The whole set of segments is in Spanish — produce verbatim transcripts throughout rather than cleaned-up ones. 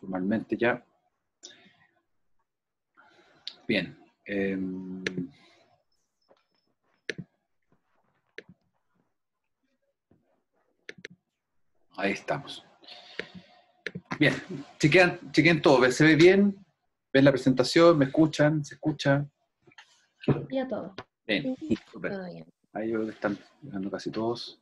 formalmente ya. Bien. Eh, ahí estamos. Bien, chequean, chequean todo. ¿Se ve bien? ¿Ven la presentación? ¿Me escuchan? ¿Se escucha? Ya todo. Bien, Sí, súper. todo bien. Ahí yo creo que están llegando casi todos.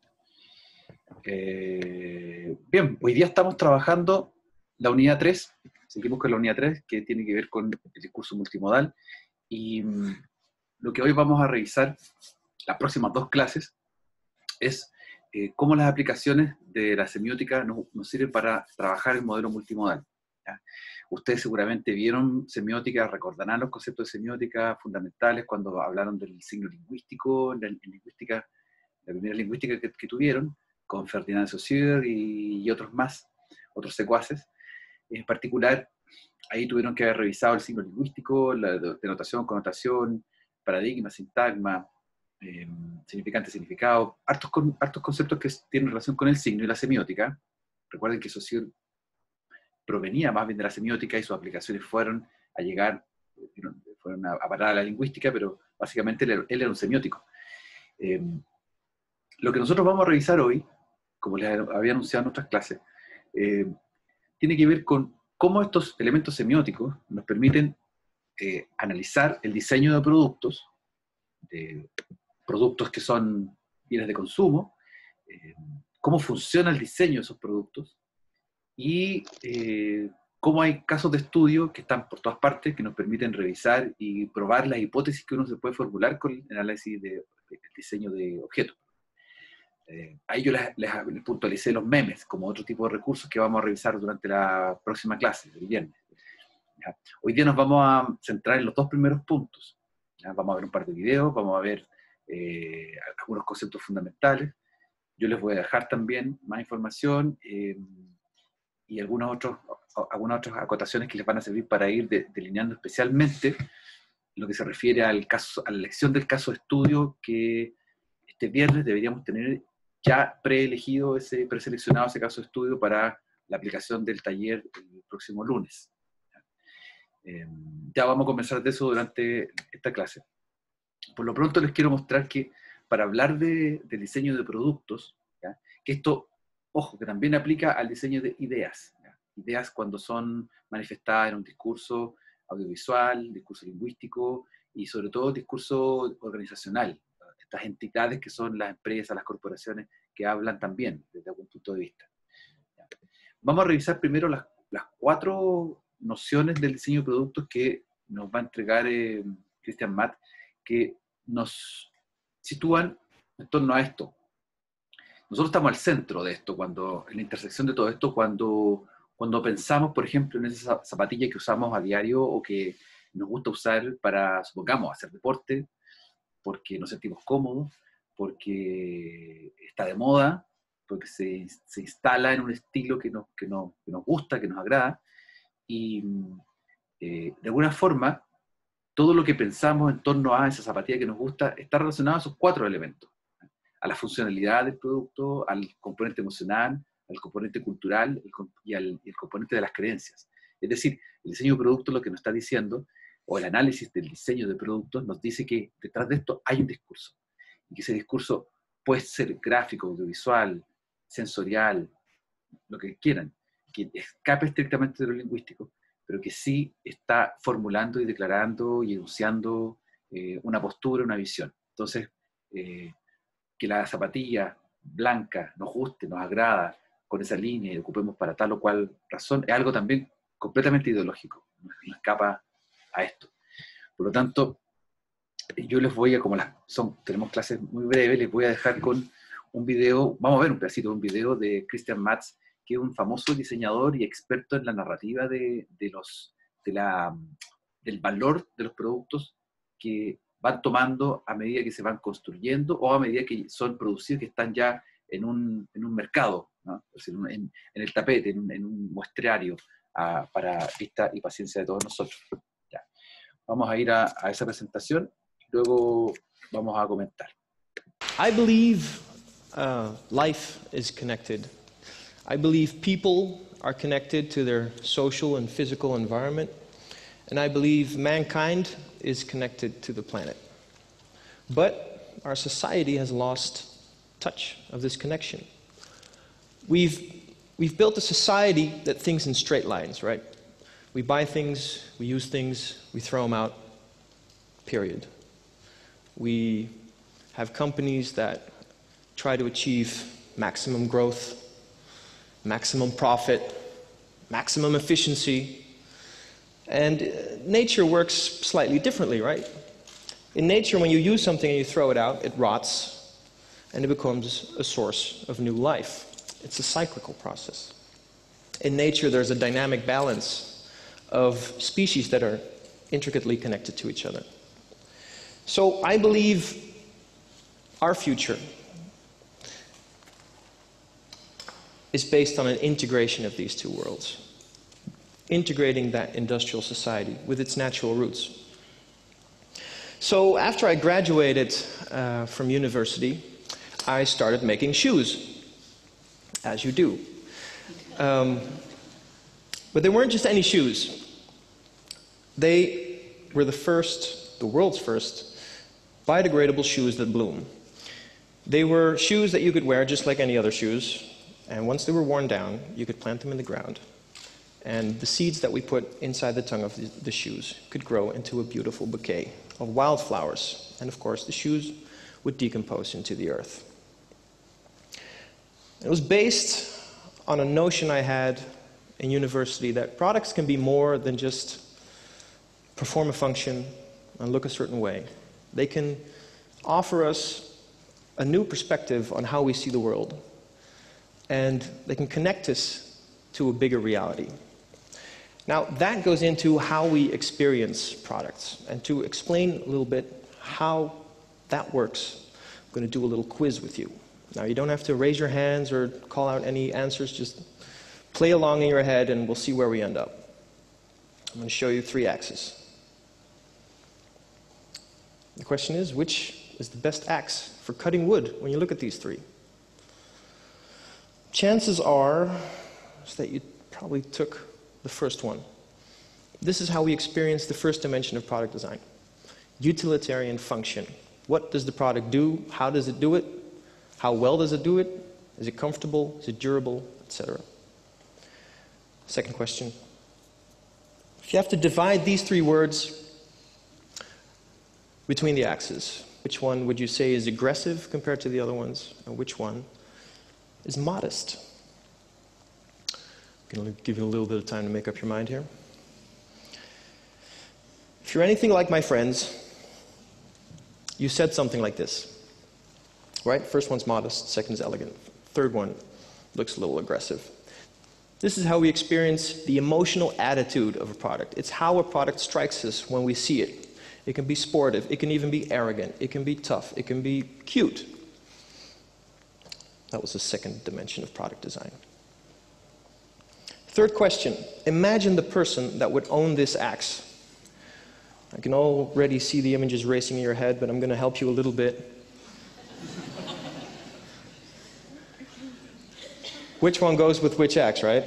Eh, bien, hoy día estamos trabajando la unidad tres. Seguimos con la unidad tres, que tiene que ver con el discurso multimodal. Y mm, lo que hoy vamos a revisar, las próximas dos clases, es eh, cómo las aplicaciones de la semiótica nos, nos sirven para trabajar el modelo multimodal. ¿Ya? Ustedes seguramente vieron semiótica, recordarán los conceptos de semiótica fundamentales cuando hablaron del signo lingüístico, la, lingüística, la primera lingüística que, que tuvieron, con Ferdinand de Saussure y, y otros más, otros secuaces. En particular, ahí tuvieron que haber revisado el signo lingüístico, la denotación, connotación, paradigma, sintagma, eh, significante, significado, hartos, con, hartos conceptos que tienen relación con el signo y la semiótica. Recuerden que Saussure provenía más bien de la semiótica y sus aplicaciones fueron a llegar, fueron a, a parar a la lingüística, pero básicamente él, él era un semiótico. Eh, lo que nosotros vamos a revisar hoy, como les había anunciado en otras clases, eh, tiene que ver con cómo estos elementos semióticos nos permiten eh, analizar el diseño de productos, de productos que son bienes de consumo, eh, cómo funciona el diseño de esos productos y eh, cómo hay casos de estudio que están por todas partes que nos permiten revisar y probar las hipótesis que uno se puede formular con el análisis del de, de diseño de objetos. Eh, ahí yo les, les, les puntualicé los memes como otro tipo de recursos que vamos a revisar durante la próxima clase, el viernes. ¿Ya? Hoy día nos vamos a centrar en los dos primeros puntos. ¿Ya? Vamos a ver un par de videos, vamos a ver eh, algunos conceptos fundamentales. Yo les voy a dejar también más información eh, y algunos otros, algunas otras acotaciones que les van a servir para ir de, delineando especialmente lo que se refiere al caso, a la elección del caso de estudio que este viernes deberíamos tener ya preelegido, ese, preseleccionado ese caso de estudio para la aplicación del taller el próximo lunes. Eh, ya vamos a conversar de eso durante esta clase. Por lo pronto les quiero mostrar que para hablar de, de diseño de productos, ¿ya? Que esto, ojo, que también aplica al diseño de ideas, ¿ya? Ideas cuando son manifestadas en un discurso audiovisual, discurso lingüístico y sobre todo discurso organizacional. Estas entidades que son las empresas, las corporaciones, que hablan también desde algún punto de vista. ¿Ya? Vamos a revisar primero las, las cuatro nociones del diseño de productos que nos va a entregar eh, Christian Matt, que nos sitúan en torno a esto. Nosotros estamos al centro de esto, cuando, en la intersección de todo esto, cuando, cuando pensamos, por ejemplo, en esa zapatilla que usamos a diario o que nos gusta usar para, supongamos, hacer deporte, porque nos sentimos cómodos, porque está de moda, porque se, se instala en un estilo que nos, que, nos, que nos gusta, que nos agrada, y eh, de alguna forma, todo lo que pensamos en torno a esa zapatilla que nos gusta está relacionado a esos cuatro elementos. A la funcionalidad del producto, al componente emocional, al componente cultural y al y el componente de las creencias. Es decir, el diseño de productos lo que nos está diciendo, o el análisis del diseño de productos, nos dice que detrás de esto hay un discurso. Y que ese discurso puede ser gráfico, audiovisual, sensorial, lo que quieran, que escape estrictamente de lo lingüístico, pero que sí está formulando y declarando y enunciando eh, una postura, una visión. Entonces, eh, que la zapatilla blanca nos guste, nos agrada, con esa línea y ocupemos para tal o cual razón, es algo también completamente ideológico, no, no escapa a esto. Por lo tanto, yo les voy a, como las son, tenemos clases muy breves, les voy a dejar con un video, vamos a ver un pedacito de un video de Christian Matz, que es un famoso diseñador y experto en la narrativa de, de los, de la, del valor de los productos que van tomando a medida que se van construyendo o a medida que son producidos, que están ya en un, en un mercado, ¿no? Es decir, en, en el tapete, en un, en un muestrario a, para vista y paciencia de todos nosotros. Ya. Vamos a ir a, a esa presentación y luego vamos a comentar. I believe uh, life is connected. I believe people are connected to their social and physical environment, and I believe mankind is connected to the planet. But our society has lost touch of this connection. We've, we've built a society that thinks in straight lines, right? We buy things, we use things, we throw them out, period. We have companies that try to achieve maximum growth, maximum profit, maximum efficiency. And nature works slightly differently, right? In nature, when you use something and you throw it out, it rots, and it becomes a source of new life. It's a cyclical process. In nature, there's a dynamic balance of species that are intricately connected to each other. So I believe our future is based on an integration of these two worlds, integrating that industrial society with its natural roots. So after I graduated uh, from university, I started making shoes, as you do. Um, but they weren't just any shoes. They were the first, the world's first, biodegradable shoes that bloom. They were shoes that you could wear just like any other shoes, and once they were worn down, you could plant them in the ground. And the seeds that we put inside the tongue of the, the shoes could grow into a beautiful bouquet of wildflowers. And of course, the shoes would decompose into the earth. It was based on a notion I had in university that products can be more than just perform a function and look a certain way. They can offer us a new perspective on how we see the world, and they can connect us to a bigger reality. Now, that goes into how we experience products, and to explain a little bit how that works, I'm going to do a little quiz with you. Now, you don't have to raise your hands or call out any answers, just play along in your head and we'll see where we end up. I'm going to show you three axes. The question is, which is the best axe for cutting wood when you look at these three? Chances are that you probably took the first one. This is how we experience the first dimension of product design. Utilitarian function. What does the product do? How does it do it? How well does it do it? Is it comfortable? Is it durable? et cetera. Second question. If you have to divide these three words between the axes, which one would you say is aggressive compared to the other ones, and which one is modest? I'm going to give you a little bit of time to make up your mind here. If you're anything like my friends, you said something like this, right? First one's modest, second is elegant, third one looks a little aggressive. This is how we experience the emotional attitude of a product. It's how a product strikes us when we see it. It can be sportive, it can even be arrogant, it can be tough, it can be cute. That was the second dimension of product design. Third question, imagine the person that would own this axe. I can already see the images racing in your head, but I'm going to help you a little bit. Which one goes with which axe, right?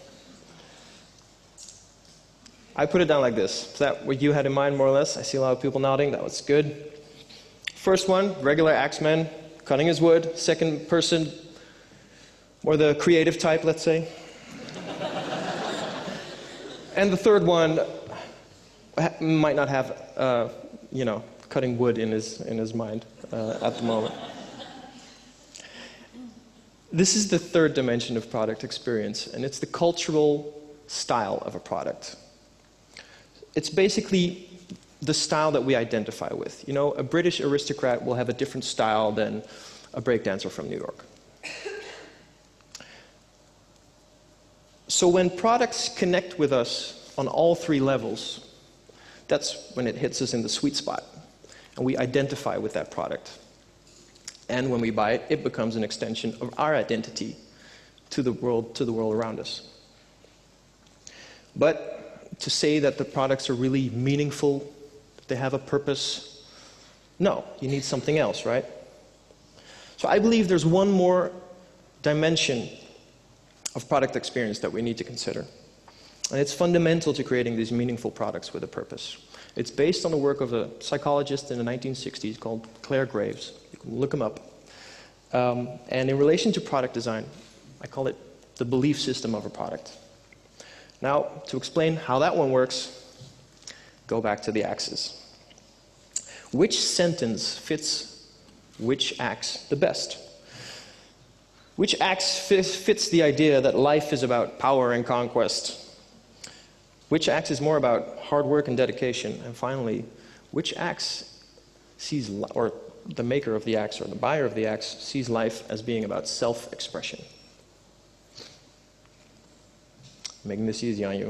I put it down like this. Is that what you had in mind, more or less? I see a lot of people nodding. That was good. First one, regular axeman, cutting his wood. Second person, more the creative type, let's say. And the third one might not have, uh, you know, cutting wood in his, in his mind uh, at the moment. This is the third dimension of product experience, and it's the cultural style of a product. It's basically the style that we identify with. You know, a British aristocrat will have a different style than a breakdancer from New York. So when products connect with us on all three levels, that's when it hits us in the sweet spot, and we identify with that product. And when we buy it, it becomes an extension of our identity to the world, to the world around us. But to say that the products are really meaningful, that they have a purpose, no, you need something else, right? So I believe there's one more dimension of product experience that we need to consider. And it's fundamental to creating these meaningful products with a purpose. It's based on the work of a psychologist in the nineteen sixties called Claire Graves. You can look him up. Um, and in relation to product design, I call it the belief system of a product. Now, to explain how that one works, go back to the axes. Which sentence fits which axe the best? Which axe fits the idea that life is about power and conquest? Which axe is more about hard work and dedication? And finally, which axe sees, or the maker of the axe or the buyer of the axe sees life as being about self-expression? Making this easy on you.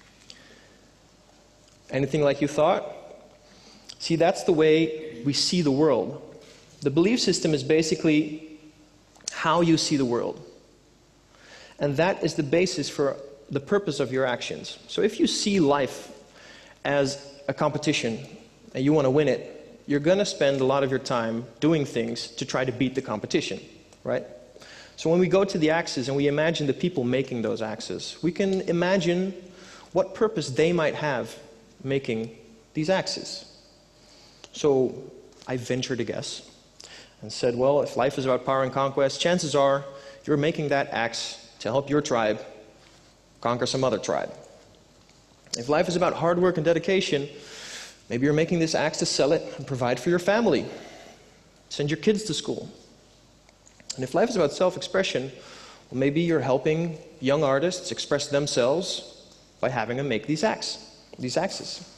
Anything like you thought? See, that's the way we see the world. The belief system is basically how you see the world. And that is the basis for the purpose of your actions. So if you see life as a competition and you want to win it, you're going to spend a lot of your time doing things to try to beat the competition, right? So when we go to the axes and we imagine the people making those axes, we can imagine what purpose they might have making these axes. So I ventured a guess and said, well, if life is about power and conquest, chances are you're making that axe to help your tribe conquer some other tribe. If life is about hard work and dedication, maybe you're making this axe to sell it and provide for your family, send your kids to school. And if life is about self-expression, well, maybe you're helping young artists express themselves by having them make these axe, these axes.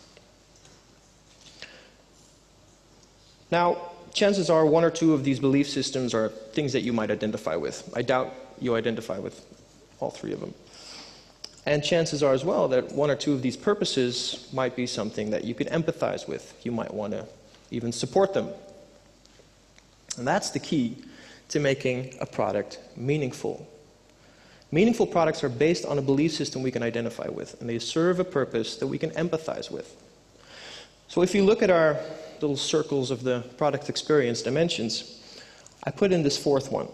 Now, chances are one or two of these belief systems are things that you might identify with. I doubt you identify with all three of them. And chances are as well that one or two of these purposes might be something that you could empathize with. You might want to even support them. And that's the key to making a product meaningful. Meaningful products are based on a belief system we can identify with, and they serve a purpose that we can empathize with. So if you look at our little circles of the product experience dimensions, I put in this fourth one.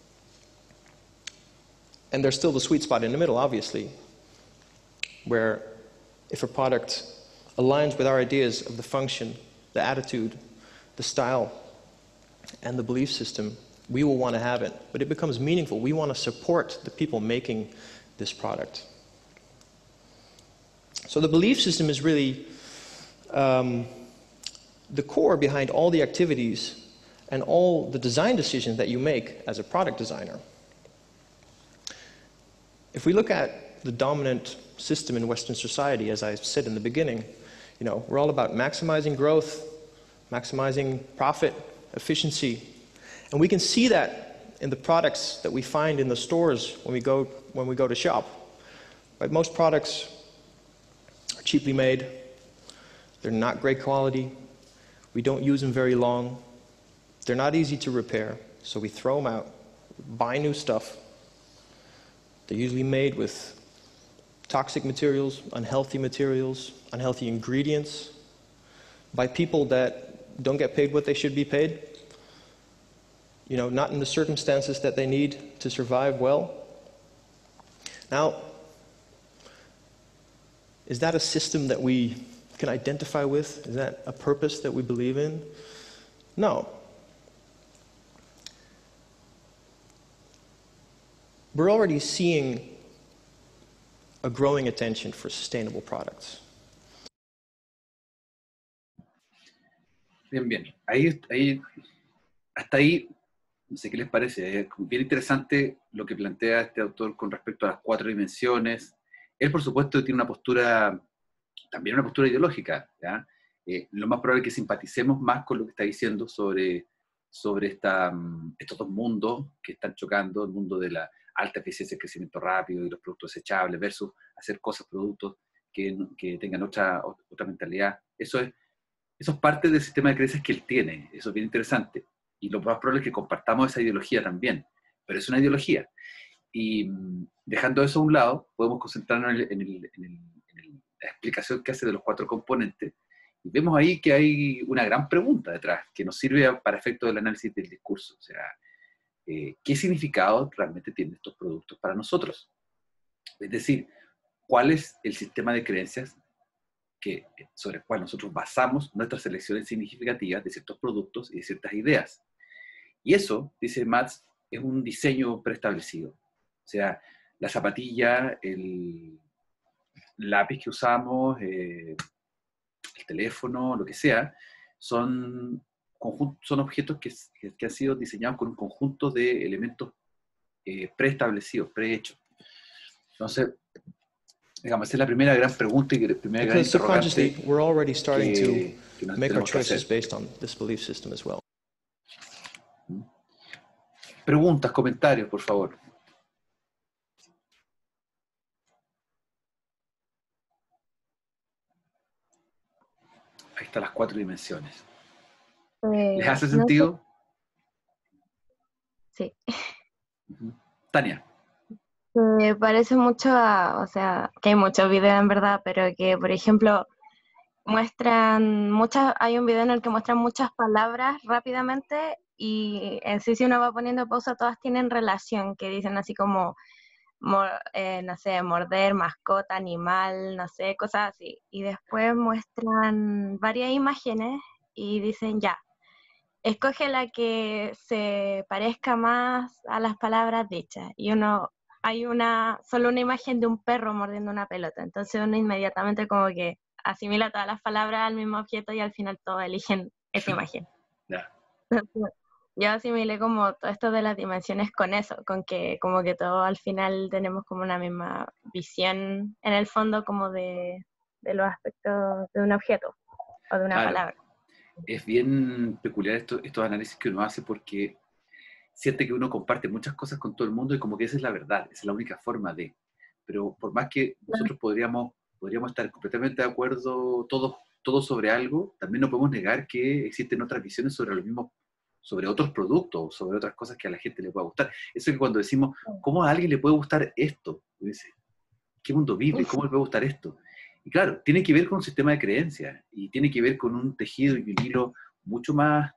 And there's still the sweet spot in the middle, obviously, where if a product aligns with our ideas of the function, the attitude, the style, and the belief system, we will want to have it. But it becomes meaningful. We want to support the people making this product. So the belief system is really um, the core behind all the activities and all the design decisions that you make as a product designer. If we look at the dominant system in Western society, as I said in the beginning, you know, we're all about maximizing growth, maximizing profit, efficiency. And we can see that in the products that we find in the stores when we go, when we go to shop. Right? Most products are cheaply made. They're not great quality. We don't use them very long. They're not easy to repair, so we throw them out, buy new stuff. They're usually made with toxic materials, unhealthy materials, unhealthy ingredients, by people that don't get paid what they should be paid, you know, not in the circumstances that they need to survive well. Now, is that a system that we can identify with? Is that a purpose that we believe in? No. We're already seeing a growing attention for sustainable products. Bien, bien. Ahí, ahí, hasta ahí, no sé qué les parece. Es bien interesante lo que plantea este autor con respecto a las cuatro dimensiones. Él, por supuesto, tiene una postura, también una postura ideológica, ¿ya? Eh, lo más probable es que simpaticemos más con lo que está diciendo sobre, sobre esta, estos dos mundos que están chocando, el mundo de la alta eficiencia, el crecimiento rápido y los productos desechables versus hacer cosas, productos que, que tengan otra, otra mentalidad. Eso es, eso es parte del sistema de creencias que él tiene. Eso es bien interesante. Y lo más probable es que compartamos esa ideología también. Pero es una ideología. Y dejando eso a un lado, podemos concentrarnos en, el, en, el, en, el, en el, la explicación que hace de los cuatro componentes. Y vemos ahí que hay una gran pregunta detrás, que nos sirve para efectos del análisis del discurso. O sea, eh, qué significado realmente tienen estos productos para nosotros. Es decir, cuál es el sistema de creencias que, sobre el cual nosotros basamos nuestras selecciones significativas de ciertos productos y de ciertas ideas. Y eso, dice Matz, es un diseño preestablecido. O sea, la zapatilla, el lápiz que usamos, eh, el teléfono, lo que sea, son, son objetos que, que han sido diseñados con un conjunto de elementos eh, preestablecidos, prehechos. Entonces, digamos, esa es la primera gran pregunta y la primera gran Because subconsciously, interrogante we're already starting que, to que nos make our tenemos que choices hacer. based on this belief system as well. Preguntas, comentarios, por favor. Ahí están las cuatro dimensiones. Eh, ¿Les hace no sé. sentido? Sí. Uh-huh. Tania. Me parece mucho a, o sea, que hay muchos videos en verdad, pero que, por ejemplo, muestran muchas, hay un video en el que muestran muchas palabras rápidamente y en sí si uno va poniendo pausa todas tienen relación, que dicen así como, mor, eh, no sé, morder, mascota, animal, no sé, cosas así. Y después muestran varias imágenes y dicen ya, escoge la que se parezca más a las palabras dichas. Y uno, hay una, solo una imagen de un perro mordiendo una pelota. Entonces uno inmediatamente como que asimila todas las palabras al mismo objeto y al final todos eligen esa imagen. Yeah. Entonces, yo asimilé como todo esto de las dimensiones con eso, con que como que todo al final tenemos como una misma visión en el fondo como de, de los aspectos de un objeto o de una Claro. palabra. Es bien peculiar esto, estos análisis que uno hace porque siente que uno comparte muchas cosas con todo el mundo y como que esa es la verdad, esa es la única forma de. Pero por más que nosotros podríamos, podríamos estar completamente de acuerdo todos, todos sobre algo, también no podemos negar que existen otras visiones sobre lo mismo, sobre otros productos, sobre otras cosas que a la gente le pueda gustar. Eso que cuando decimos, ¿cómo a alguien le puede gustar esto? Dice, ¿qué mundo vive? ¿Cómo le puede gustar esto? Y claro, tiene que ver con un sistema de creencias y tiene que ver con un tejido y un hilo mucho más,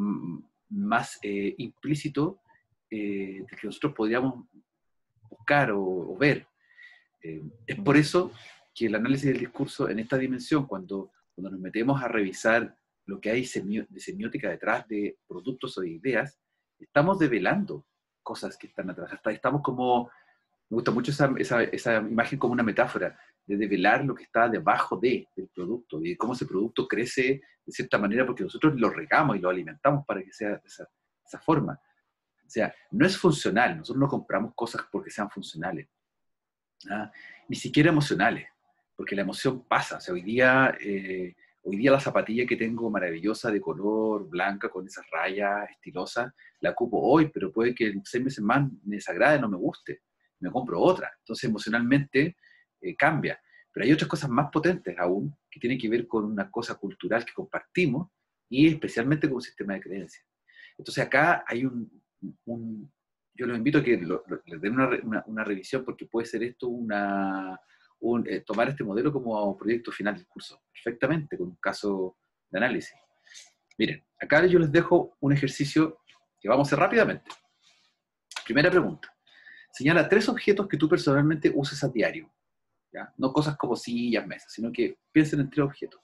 más eh, implícito eh, del que nosotros podríamos buscar o, o ver. Eh, es por eso que el análisis del discurso en esta dimensión, cuando, cuando nos metemos a revisar lo que hay de semiótica detrás de productos o de ideas, estamos develando cosas que están atrás. Hasta estamos como, me gusta mucho esa, esa, esa imagen como una metáfora, de develar lo que está debajo de, del producto y de cómo ese producto crece de cierta manera porque nosotros lo regamos y lo alimentamos para que sea de esa, de esa forma. O sea, no es funcional, nosotros no compramos cosas porque sean funcionales, ¿ah? Ni siquiera emocionales, porque la emoción pasa. O sea, hoy día, eh, hoy día la zapatilla que tengo maravillosa de color blanca con esas rayas estilosas, la ocupo hoy, pero puede que en seis meses más me desagrade, no me guste, me compro otra. Entonces emocionalmente eh, cambia. Pero hay otras cosas más potentes aún, que tienen que ver con una cosa cultural que compartimos y especialmente con un sistema de creencias. Entonces acá hay un, un yo los invito a que lo, lo, les den una, una, una revisión porque puede ser esto una, un, eh, tomar este modelo como proyecto final del curso, perfectamente, con un caso de análisis. Miren, acá yo les dejo un ejercicio que vamos a hacer rápidamente. Primera pregunta. Señala tres objetos que tú personalmente uses a diario, ¿ya? No cosas como sillas, mesas, sino que piensen en tres objetos.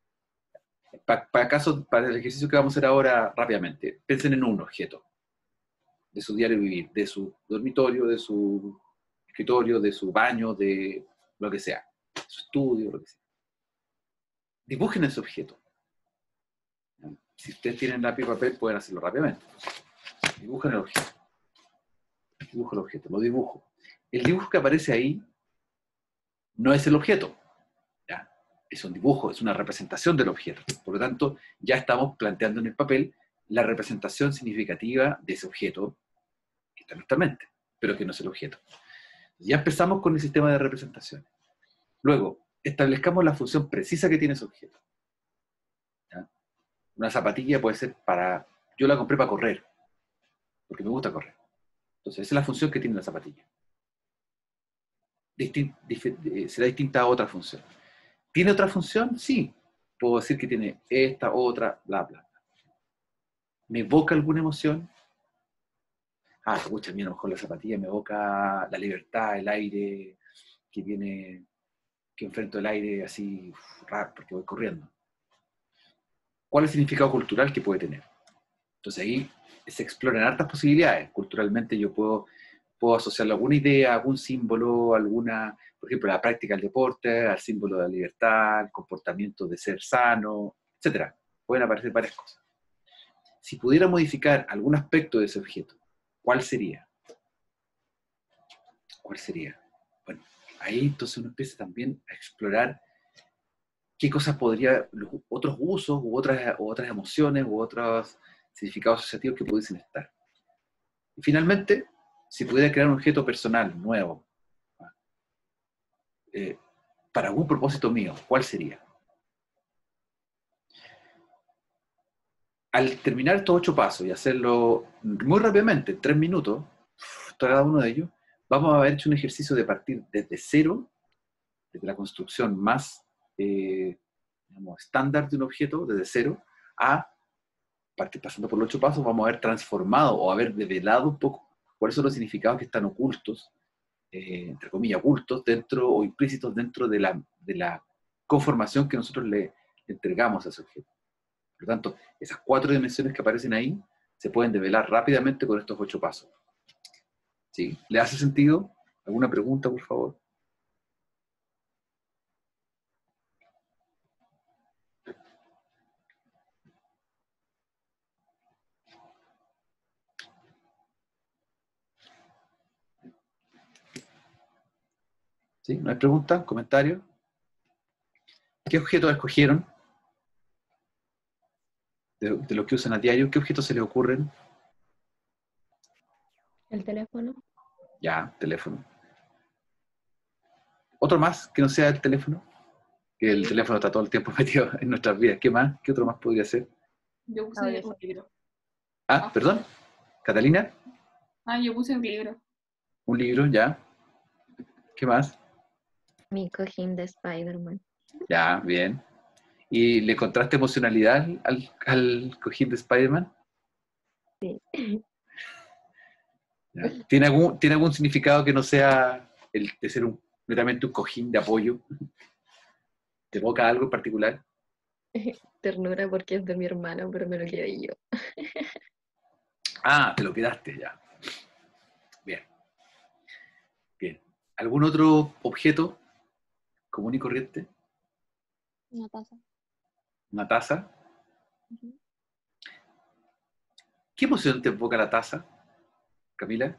Para, para, caso, para el ejercicio que vamos a hacer ahora rápidamente, piensen en un objeto de su diario vivir, de su dormitorio, de su escritorio, de su baño, de lo que sea, de su estudio, lo que sea. Dibujen ese objeto. Si ustedes tienen lápiz y papel, pueden hacerlo rápidamente. Dibujen el objeto. Dibujo el objeto, lo dibujo. El dibujo que aparece ahí no es el objeto, ¿ya? Es un dibujo, es una representación del objeto. Por lo tanto, ya estamos planteando en el papel la representación significativa de ese objeto que está en nuestra mente, pero que no es el objeto. Ya empezamos con el sistema de representación. Luego, establezcamos la función precisa que tiene ese objeto. ¿Ya? Una zapatilla puede ser para... Yo la compré para correr, porque me gusta correr. Entonces, esa es la función que tiene la zapatilla. Distin, dif, será distinta a otra función. ¿Tiene otra función? Sí. Puedo decir que tiene esta, otra, bla, bla. ¿Me evoca alguna emoción? Ah, escucha, a mí a lo mejor la zapatilla me evoca la libertad, el aire, que viene, que enfrento el aire así, uf, raro, porque voy corriendo. ¿Cuál es el significado cultural que puede tener? Entonces ahí se exploran hartas posibilidades. Culturalmente yo puedo, puedo asociarlo a alguna idea, algún símbolo, alguna, por ejemplo, la práctica del deporte, al símbolo de la libertad, el comportamiento de ser sano, etcétera. Pueden aparecer varias cosas. Si pudiera modificar algún aspecto de ese objeto, ¿cuál sería? ¿Cuál sería? Bueno, ahí entonces uno empieza también a explorar qué cosas podría, otros usos u otras, u otras emociones u otros significados asociativos que pudiesen estar. Y finalmente, si pudiera crear un objeto personal nuevo, eh, para algún propósito mío, ¿cuál sería? Al terminar estos ocho pasos y hacerlo muy rápidamente, en tres minutos, cada uno de ellos, vamos a haber hecho un ejercicio de partir desde cero, desde la construcción más eh, digamos, estándar de un objeto, desde cero, a partir pasando por los ocho pasos, vamos a haber transformado o haber develado un poco cuáles son los significados que están ocultos, eh, entre comillas, ocultos dentro o implícitos dentro de la, de la conformación que nosotros le entregamos a ese objeto. Por lo tanto, esas cuatro dimensiones que aparecen ahí se pueden develar rápidamente con estos ocho pasos. ¿Sí? ¿Le hace sentido? ¿Alguna pregunta, por favor? ¿Sí? ¿No hay preguntas? ¿Comentarios? ¿Qué objetos escogieron de, de los que usan a diario? ¿Qué objetos se les ocurren? El teléfono. Ya, teléfono. ¿Otro más que no sea el teléfono? Que el teléfono está todo el tiempo metido en nuestras vidas. ¿Qué más? ¿Qué otro más podría ser? Yo puse un libro. Ah, Ah. perdón. ¿Catalina? Ah, yo puse un libro. Un libro, ya. ¿Qué más? Mi cojín de Spider-Man. Ya, bien. ¿Y le encontraste emocionalidad al, al cojín de Spider-Man? Sí. ¿Ya? ¿Tiene algún, ¿Tiene algún significado que no sea el de ser un, meramente un cojín de apoyo? ¿Te evoca algo en particular? Ternura porque es de mi hermano, pero me lo quedé yo. Ah, te lo quedaste ya. Bien. Bien. ¿Algún otro objeto común y corriente? Una taza. ¿Una taza? Uh-huh. ¿Qué emoción te evoca la taza, Camila?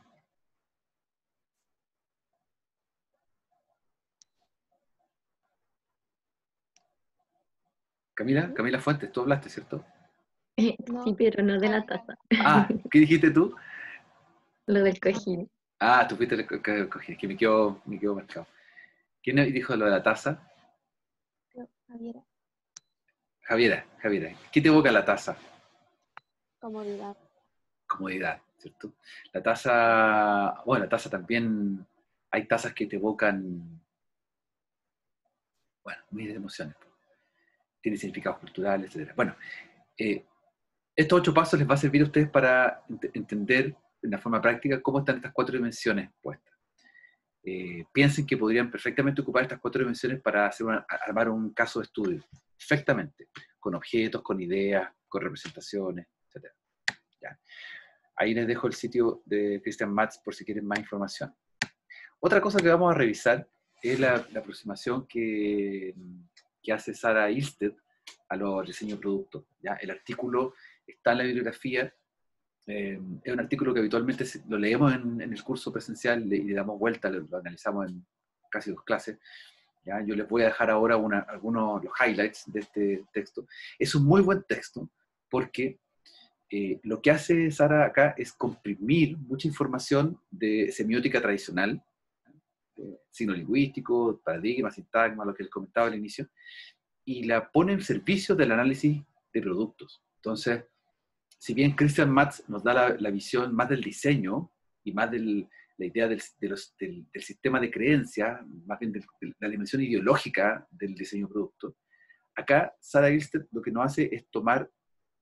Camila, Camila Fuentes, tú hablaste, ¿cierto? No. Sí, pero no de la taza. Ah, ¿qué dijiste tú? Lo del cojín. Ah, tú fuiste el co- co- cojín, que me quedó, me quedó marcado. ¿Quién dijo lo de la taza? Yo, Javiera. Javiera, Javiera. ¿Qué te evoca la taza? Comodidad. Comodidad, ¿cierto? La taza, bueno, la taza también, hay tazas que te evocan, bueno, miles de emociones. Tiene significados culturales, etcétera. Bueno, eh, estos ocho pasos les va a servir a ustedes para ent- entender de una forma práctica cómo están estas cuatro dimensiones puestas. Eh, piensen que podrían perfectamente ocupar estas cuatro dimensiones para hacer una, armar un caso de estudio, perfectamente, con objetos, con ideas, con representaciones, etcétera. ¿Ya? Ahí les dejo el sitio de Christian Matz por si quieren más información. Otra cosa que vamos a revisar es la, la aproximación que, que hace Sara Ilsted a los diseños de productos. ¿Ya? El artículo está en la bibliografía. Eh, es un artículo que habitualmente lo leemos en, en el curso presencial y le damos vuelta, lo, lo analizamos en casi dos clases. ¿Ya? Yo les voy a dejar ahora una, algunos los highlights de este texto. Es un muy buen texto porque eh, lo que hace Sara acá es comprimir mucha información de semiótica tradicional, de signo lingüístico, paradigma, sintagma, lo que les comentaba al inicio, y la pone en servicio del análisis de productos. Entonces, si bien Christian Matz nos da la, la visión más del diseño y más de la idea del, de los, del, del sistema de creencia, más bien de, de la dimensión ideológica del diseño de producto, acá Sara Ilsted lo que nos hace es tomar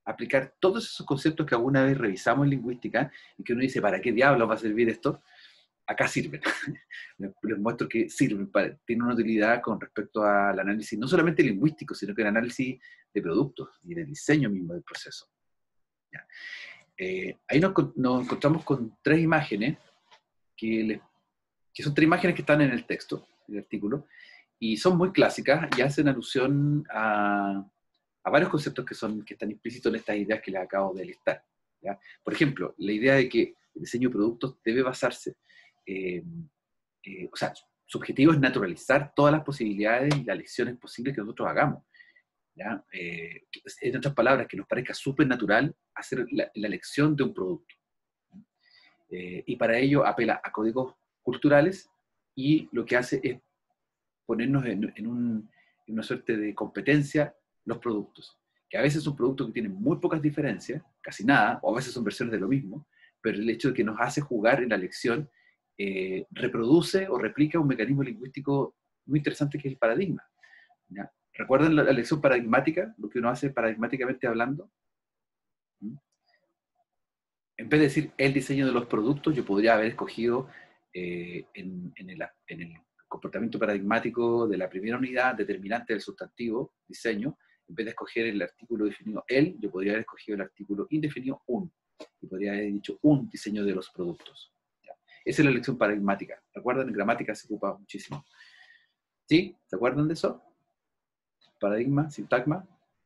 aplicar todos esos conceptos que alguna vez revisamos en lingüística y que uno dice, ¿para qué diablos va a servir esto? Acá sirven. Les muestro que sirven, para, tienen una utilidad con respecto al análisis, no solamente lingüístico, sino que el análisis de productos y del diseño mismo del proceso. ¿Ya? Eh, ahí nos, nos encontramos con tres imágenes, que, les, que son tres imágenes que están en el texto, en el artículo, y son muy clásicas y hacen alusión a, a varios conceptos que, son, que están implícitos en estas ideas que les acabo de listar. ¿Ya? Por ejemplo, la idea de que el diseño de productos debe basarse Eh, eh, o sea, su objetivo es naturalizar todas las posibilidades y las lecciones posibles que nosotros hagamos. ¿Ya? Eh, en otras palabras, que nos parezca súper natural hacer la, la elección de un producto. Eh, y para ello apela a códigos culturales y lo que hace es ponernos en, en, un, en una suerte de competencia los productos, que a veces son productos que tienen muy pocas diferencias, casi nada, o a veces son versiones de lo mismo, pero el hecho de que nos hace jugar en la elección Eh, reproduce o replica un mecanismo lingüístico muy interesante que es el paradigma. ¿Ya? ¿Recuerdan la, la lección paradigmática? Lo que uno hace paradigmáticamente hablando. ¿Mm? En vez de decir el diseño de los productos, yo podría haber escogido eh, en, en, el, en el comportamiento paradigmático de la primera unidad determinante del sustantivo, diseño, en vez de escoger el artículo definido el, yo podría haber escogido el artículo indefinido un, y podría haber dicho un diseño de los productos. Esa es la lección paradigmática. ¿Recuerdan? En gramática se ocupa muchísimo. ¿Sí? ¿Se acuerdan de eso? Paradigma, sintagma.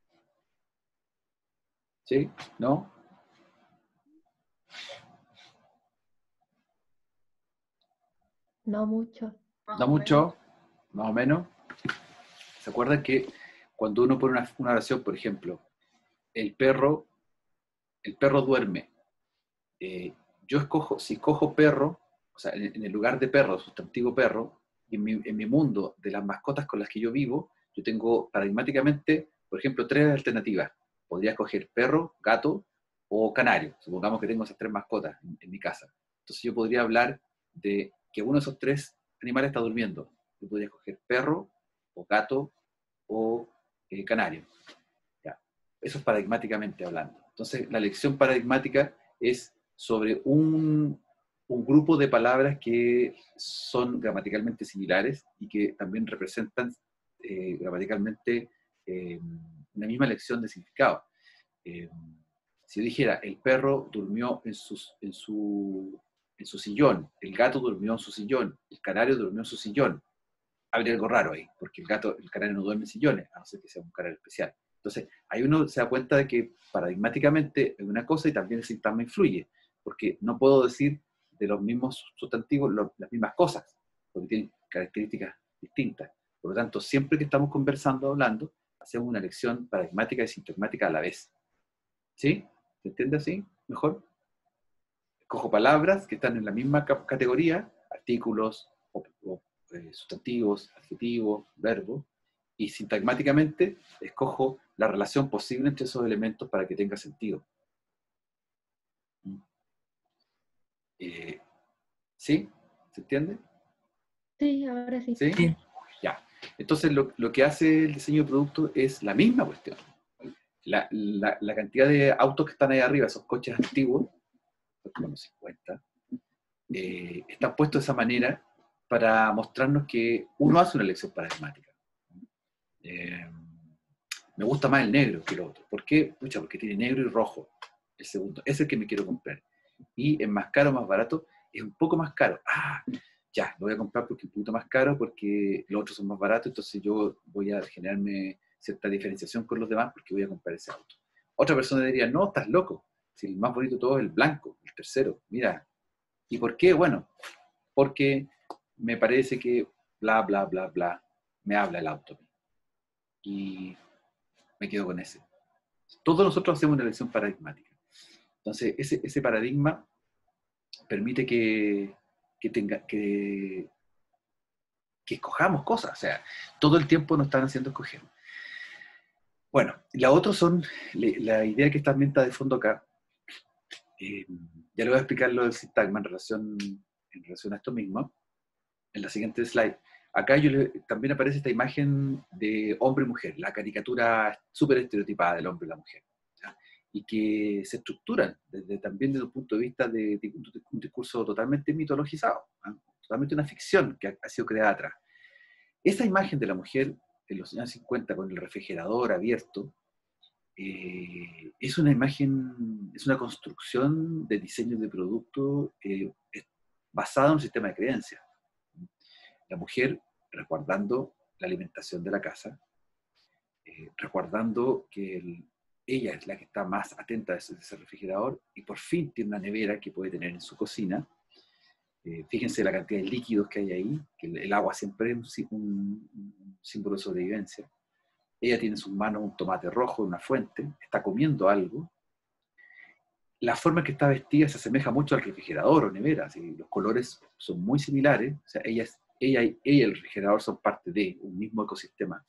¿Sí? ¿No? No mucho. Más ¿No o mucho? menos. ¿Más o menos? ¿Se acuerdan que cuando uno pone una, una oración, por ejemplo, el perro, el perro duerme? Eh, yo escojo, si escojo perro, o sea, en, en el lugar de perro, sustantivo perro, y en mi, en mi mundo de las mascotas con las que yo vivo, yo tengo paradigmáticamente, por ejemplo, tres alternativas. Podría escoger perro, gato o canario. Supongamos que tengo esas tres mascotas en, en mi casa. Entonces yo podría hablar de que uno de esos tres animales está durmiendo. Yo podría escoger perro, o gato, o eh, canario. Ya. Eso es paradigmáticamente hablando. Entonces la lección paradigmática es sobre un, un grupo de palabras que son gramaticalmente similares y que también representan eh, gramaticalmente eh, una misma lección de significado. Eh, si yo dijera, el perro durmió en, sus, en, su, en su sillón, el gato durmió en su sillón, el canario durmió en su sillón, habría algo raro ahí, porque el gato, el canario no duerme en sillones, a no ser que sea un canario especial. Entonces, ahí uno se da cuenta de que paradigmáticamente es una cosa y también el sintagma influye, porque no puedo decir de los mismos sustantivos lo, las mismas cosas, porque tienen características distintas. Por lo tanto, siempre que estamos conversando, hablando, hacemos una lección paradigmática y sintagmática a la vez. ¿Sí? ¿Se entiende así? ¿Mejor? Cojo palabras que están en la misma categoría, artículos o, o eh, sustantivos, adjetivos, verbos, y sintagmáticamente escojo la relación posible entre esos elementos para que tenga sentido. Eh, ¿Sí? ¿Se entiende? Sí, ahora sí. ¿Sí? Sí. Ya. Entonces lo, lo que hace el diseño de producto es la misma cuestión. La, la, la cantidad de autos que están ahí arriba, esos coches antiguos, los cincuenta, eh, están puestos de esa manera para mostrarnos que uno hace una elección paradigmática. Eh, me gusta más el negro que el otro. ¿Por qué? Pucha, porque tiene negro y rojo. El segundo, ese es el que me quiero comprar. Y es más caro o más barato, es un poco más caro. Ah, ya, lo voy a comprar porque es un poquito más caro, porque los otros son más baratos, entonces yo voy a generarme cierta diferenciación con los demás porque voy a comprar ese auto. Otra persona diría, no, estás loco. Si el más bonito de todo es el blanco, el tercero. Mira. ¿Y por qué? Bueno, porque me parece que bla, bla, bla, bla, me habla el auto. Y me quedo con ese. Todos nosotros hacemos una elección paradigmática. Entonces, ese, ese paradigma permite que, que, tenga, que, que escojamos cosas. O sea, todo el tiempo nos están haciendo escoger. Bueno, la otra son, la idea que también está de fondo acá, eh, ya le voy a explicar lo del sintagma en relación, en relación a esto mismo, en la siguiente slide. Acá yo le, también aparece esta imagen de hombre y mujer, la caricatura súper estereotipada del hombre y la mujer. ¿Ya? y que se estructuran desde, también desde un punto de vista de, de un discurso totalmente mitologizado, ¿eh? Totalmente una ficción que ha, ha sido creada atrás. Esa imagen de la mujer en los años cincuenta con el refrigerador abierto, eh, es una imagen, es una construcción de diseño de producto eh, basada en un sistema de creencias. La mujer resguardando la alimentación de la casa, eh, resguardando que el, ella es la que está más atenta a ese, ese refrigerador, y por fin tiene una nevera que puede tener en su cocina. Eh, fíjense la cantidad de líquidos que hay ahí, que el, el agua siempre es un, un, un símbolo de sobrevivencia. Ella tiene en sus manos un tomate rojo, una fuente, está comiendo algo. La forma en que está vestida se asemeja mucho al refrigerador o nevera, así, los colores son muy similares, o sea, ella, ella, ella y el refrigerador son parte de un mismo ecosistema.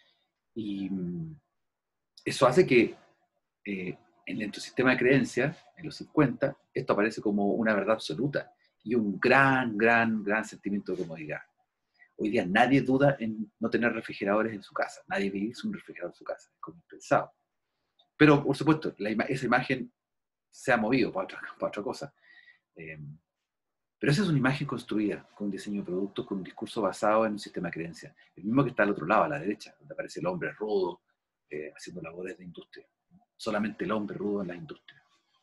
Y eso hace que eh, en nuestro sistema de creencias, en los cincuenta, esto aparece como una verdad absoluta y un gran, gran, gran sentimiento de comodidad. Hoy día nadie duda en no tener refrigeradores en su casa, nadie vive sin un refrigerador en su casa, es como impensado. Pero, por supuesto, la ima esa imagen se ha movido para otra, para otra cosa. Eh, pero esa es una imagen construida con un diseño de productos, con un discurso basado en un sistema de creencias. El mismo que está al otro lado, a la derecha, donde aparece el hombre rudo, eh, haciendo labores de industria. Solamente el hombre rudo en la industria.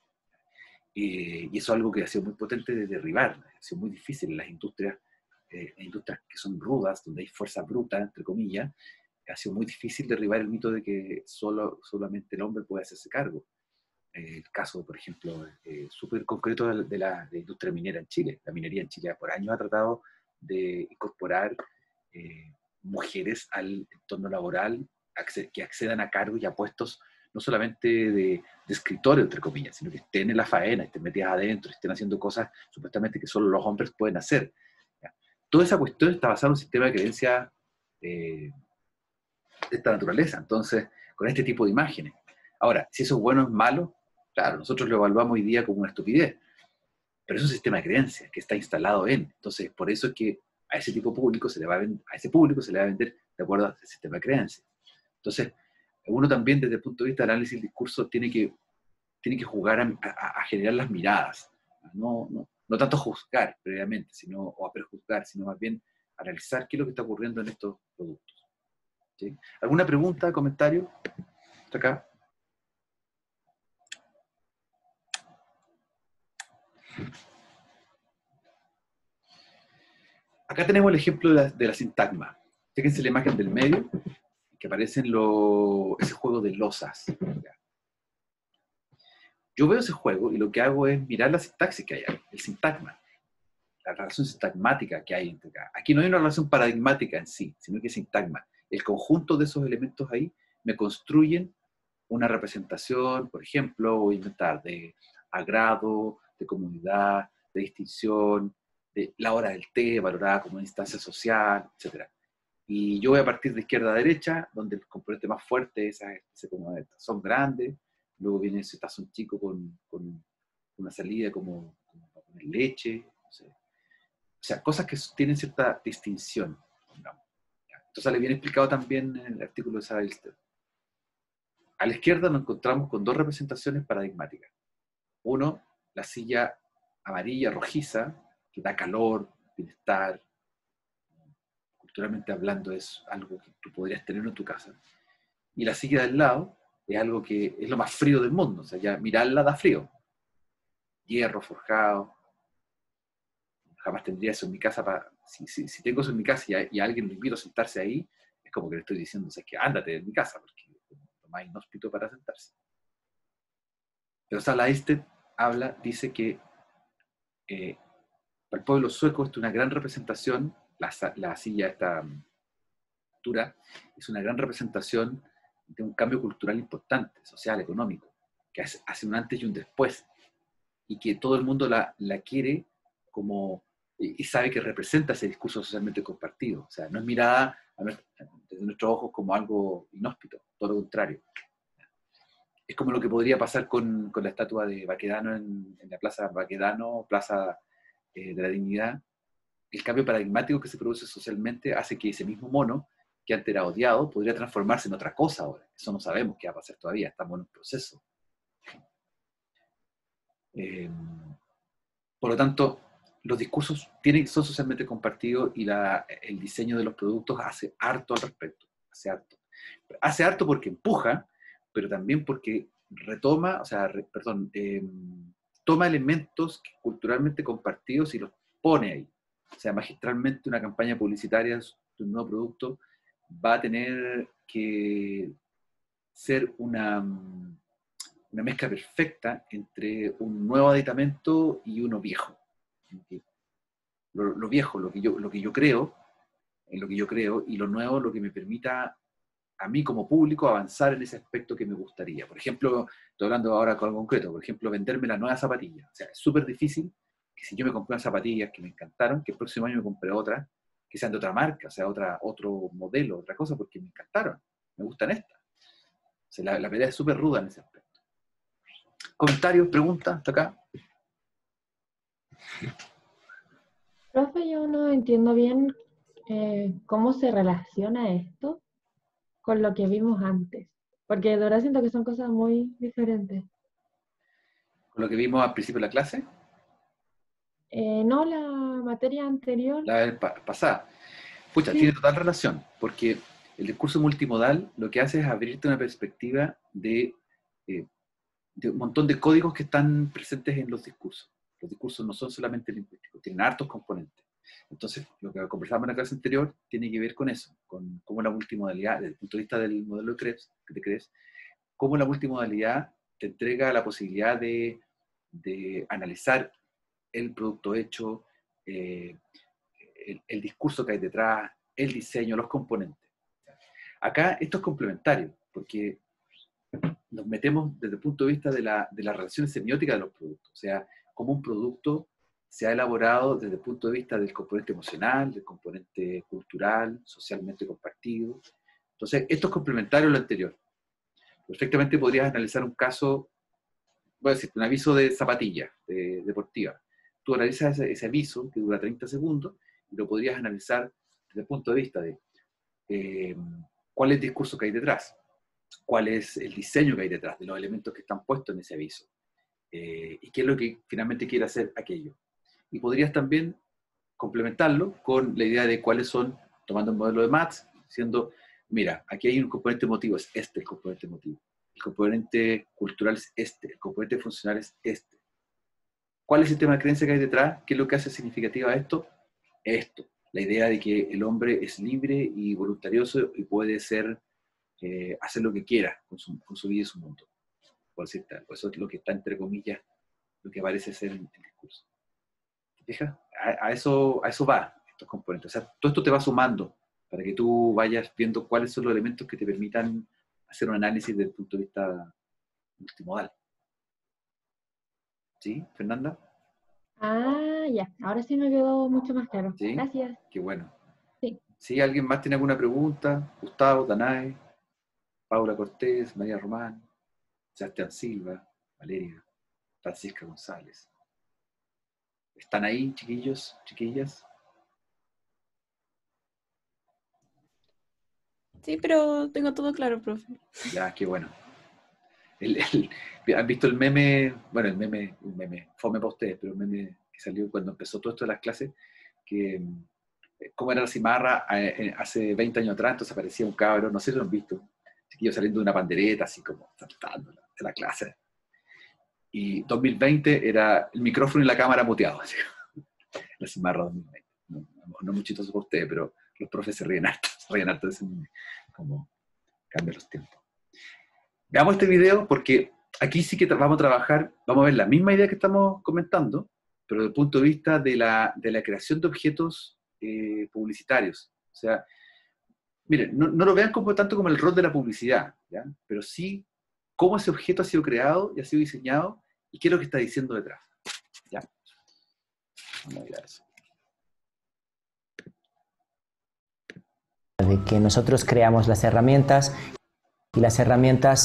Eh, y eso es algo que ha sido muy potente de derribar, ha sido muy difícil en las industrias, eh, en industrias que son rudas, donde hay fuerza bruta, entre comillas, ha sido muy difícil derribar el mito de que solo, solamente el hombre puede hacerse cargo. Eh, el caso, por ejemplo, eh, súper concreto de, de, la, de la industria minera en Chile. La minería en Chile por años ha tratado de incorporar eh, mujeres al entorno laboral acced que accedan a cargos y a puestos no solamente de, de escritorio, entre comillas, sino que estén en la faena, estén metidas adentro, estén haciendo cosas supuestamente que solo los hombres pueden hacer. ¿Ya? Toda esa cuestión está basada en un sistema de creencias eh, de esta naturaleza, entonces, con este tipo de imágenes. Ahora, si eso es bueno o es malo, claro, nosotros lo evaluamos hoy día como una estupidez, pero es un sistema de creencias que está instalado en, entonces, por eso es que a ese tipo de público se le va a vender, a ese público se le va a vender de acuerdo a ese sistema de creencias. Entonces, uno también desde el punto de vista del análisis del discurso tiene que, tiene que jugar a, a, a generar las miradas, no, no, no tanto juzgar previamente, sino, o a prejuzgar, sino más bien analizar qué es lo que está ocurriendo en estos productos. ¿Sí? ¿Alguna pregunta, comentario? ¿Hasta acá? Acá tenemos el ejemplo de la, de la sintagma. Fíjense la imagen del medio, que aparece en lo, ese juego de losas. Yo veo ese juego y lo que hago es mirar la sintaxis que hay ahí, el sintagma, la relación sintagmática que hay entre acá. Aquí no hay una relación paradigmática en sí, sino que es sintagma. El conjunto de esos elementos ahí me construyen una representación, por ejemplo, voy a inventar, de agrado, de comunidad, de distinción, de la hora del té, valorada como una instancia social, etcétera. Y yo voy a partir de izquierda a derecha, donde el componente más fuerte es ese como son grandes, luego viene ese tazón chico con, con una salida como, como para poner leche, no sé. O sea, cosas que tienen cierta distinción, digamos. Esto sale bien explicado también en el artículo de Sarah Ilster. A la izquierda nos encontramos con dos representaciones paradigmáticas. Uno, la silla amarilla, rojiza, que da calor, bienestar, culturalmente hablando es algo que tú podrías tener en tu casa. Y la silla del lado es algo que es lo más frío del mundo, o sea, ya mirarla da frío. Hierro forjado. Jamás tendría eso en mi casa. Para, si, si, si tengo eso en mi casa y a, y a alguien lo invito a sentarse ahí, es como que le estoy diciendo, o sea, que ándate de mi casa, porque es lo más inhóspito para sentarse. Pero Sarah Ilster habla, dice que eh, para el pueblo sueco esto es una gran representación, la, la silla esta altura, es una gran representación de un cambio cultural importante, social, económico, que hace, hace un antes y un después, y que todo el mundo la, la quiere como, y, y sabe que representa ese discurso socialmente compartido. O sea, no es mirada a nuestro, desde nuestros ojos como algo inhóspito, todo lo contrario. Es como lo que podría pasar con, con la estatua de Baquedano en, en la Plaza Baquedano, Plaza eh, de la Dignidad. El cambio paradigmático que se produce socialmente hace que ese mismo mono, que antes era odiado, podría transformarse en otra cosa ahora. Eso no sabemos qué va a pasar todavía, estamos en un proceso. Eh, por lo tanto, los discursos tienen, son socialmente compartidos y la, el diseño de los productos hace harto al respecto. Hace harto. Hace harto porque empuja, pero también porque retoma, o sea, re, perdón, eh, toma elementos culturalmente compartidos y los pone ahí. O sea, magistralmente una campaña publicitaria de un nuevo producto va a tener que ser una, una mezcla perfecta entre un nuevo aditamento y uno viejo. Lo, lo viejo, lo que, yo, lo que yo creo, en lo que yo creo, y lo nuevo, lo que me permita a mí como público avanzar en ese aspecto que me gustaría. Por ejemplo, estoy hablando ahora con algo concreto, por ejemplo, venderme la nueva zapatilla. O sea, es súper difícil que si yo me compré unas zapatillas que me encantaron, que el próximo año me compré otras, que sean de otra marca, o sea, otra, otro modelo, otra cosa, porque me encantaron, me gustan estas. O sea, la, la pelea es súper ruda en ese aspecto. ¿Comentarios, preguntas, hasta acá? Profe, yo no entiendo bien eh, cómo se relaciona esto con lo que vimos antes, porque de verdad siento que son cosas muy diferentes. Con lo que vimos al principio de la clase, Eh, no, la materia anterior. la vez pa pasada. Pucha, Sí. tiene total relación, porque el discurso multimodal lo que hace es abrirte una perspectiva de, eh, de un montón de códigos que están presentes en los discursos. Los discursos no son solamente lingüísticos, tienen hartos componentes. Entonces, lo que conversamos en la clase anterior tiene que ver con eso, con cómo la multimodalidad, desde el punto de vista del modelo de Krebs, de Krebs cómo la multimodalidad te entrega la posibilidad de, de analizar el producto hecho, eh, el, el discurso que hay detrás, el diseño, los componentes. Acá esto es complementario, porque nos metemos desde el punto de vista de la, de la relación semiótica de los productos, o sea, cómo un producto se ha elaborado desde el punto de vista del componente emocional, del componente cultural, socialmente compartido. Entonces, esto es complementario a lo anterior. Perfectamente podrías analizar un caso, voy a decir, un aviso de zapatilla de, deportiva. Tú analizas ese, ese aviso, que dura treinta segundos, y lo podrías analizar desde el punto de vista de eh, cuál es el discurso que hay detrás, cuál es el diseño que hay detrás de los elementos que están puestos en ese aviso, eh, y qué es lo que finalmente quiere hacer aquello. Y podrías también complementarlo con la idea de cuáles son, tomando el modelo de Matz, diciendo, mira, aquí hay un componente emotivo, es este el componente emotivo. El componente cultural es este, el componente funcional es este. ¿Cuál es el sistema de creencia que hay detrás? ¿Qué es lo que hace significativa esto? Esto, la idea de que el hombre es libre y voluntarioso y puede ser, eh, hacer lo que quiera con su, con su vida y su mundo. Por decir tal. Eso es lo que está, entre comillas, lo que parece ser el, el discurso. ¿Te fijas? A, a, eso, a eso va estos componentes. O sea, todo esto te va sumando para que tú vayas viendo cuáles son los elementos que te permitan hacer un análisis desde el punto de vista multimodal. ¿Sí, Fernanda? Ah, ya. Ahora sí me quedó mucho más claro. ¿Sí? Gracias. Qué bueno. Sí. ¿Sí? ¿Alguien más tiene alguna pregunta? Gustavo, Danae, Paula Cortés, María Román, Sebastián Silva, Valeria, Francisca González. ¿Están ahí, chiquillos, chiquillas? Sí, pero tengo todo claro, profe. Ya, qué bueno. El, el, ¿Han visto el meme? Bueno, el meme, un meme, fome para ustedes, pero el meme que salió cuando empezó todo esto de las clases, que cómo era la cimarra eh, hace veinte años atrás, entonces aparecía un cabro, no sé si lo han visto, chiquillo saliendo de una pandereta, así como saltando de la clase. Y dos mil veinte era el micrófono y la cámara muteados, así. La cimarra dos mil veinte. No, no, no muy chistoso por ustedes, pero los profes se ríen harto, se ríen harto de ese meme, como cambia los tiempos. Veamos este video porque aquí sí que vamos a trabajar, vamos a ver la misma idea que estamos comentando, pero desde el punto de vista de la, de la creación de objetos eh, publicitarios. O sea, miren, no, no lo vean como tanto como el rol de la publicidad, ¿ya? Pero sí cómo ese objeto ha sido creado y ha sido diseñado y qué es lo que está diciendo detrás. ¿Ya? Vamos a mirar eso. De que nosotros creamos las herramientas y las herramientas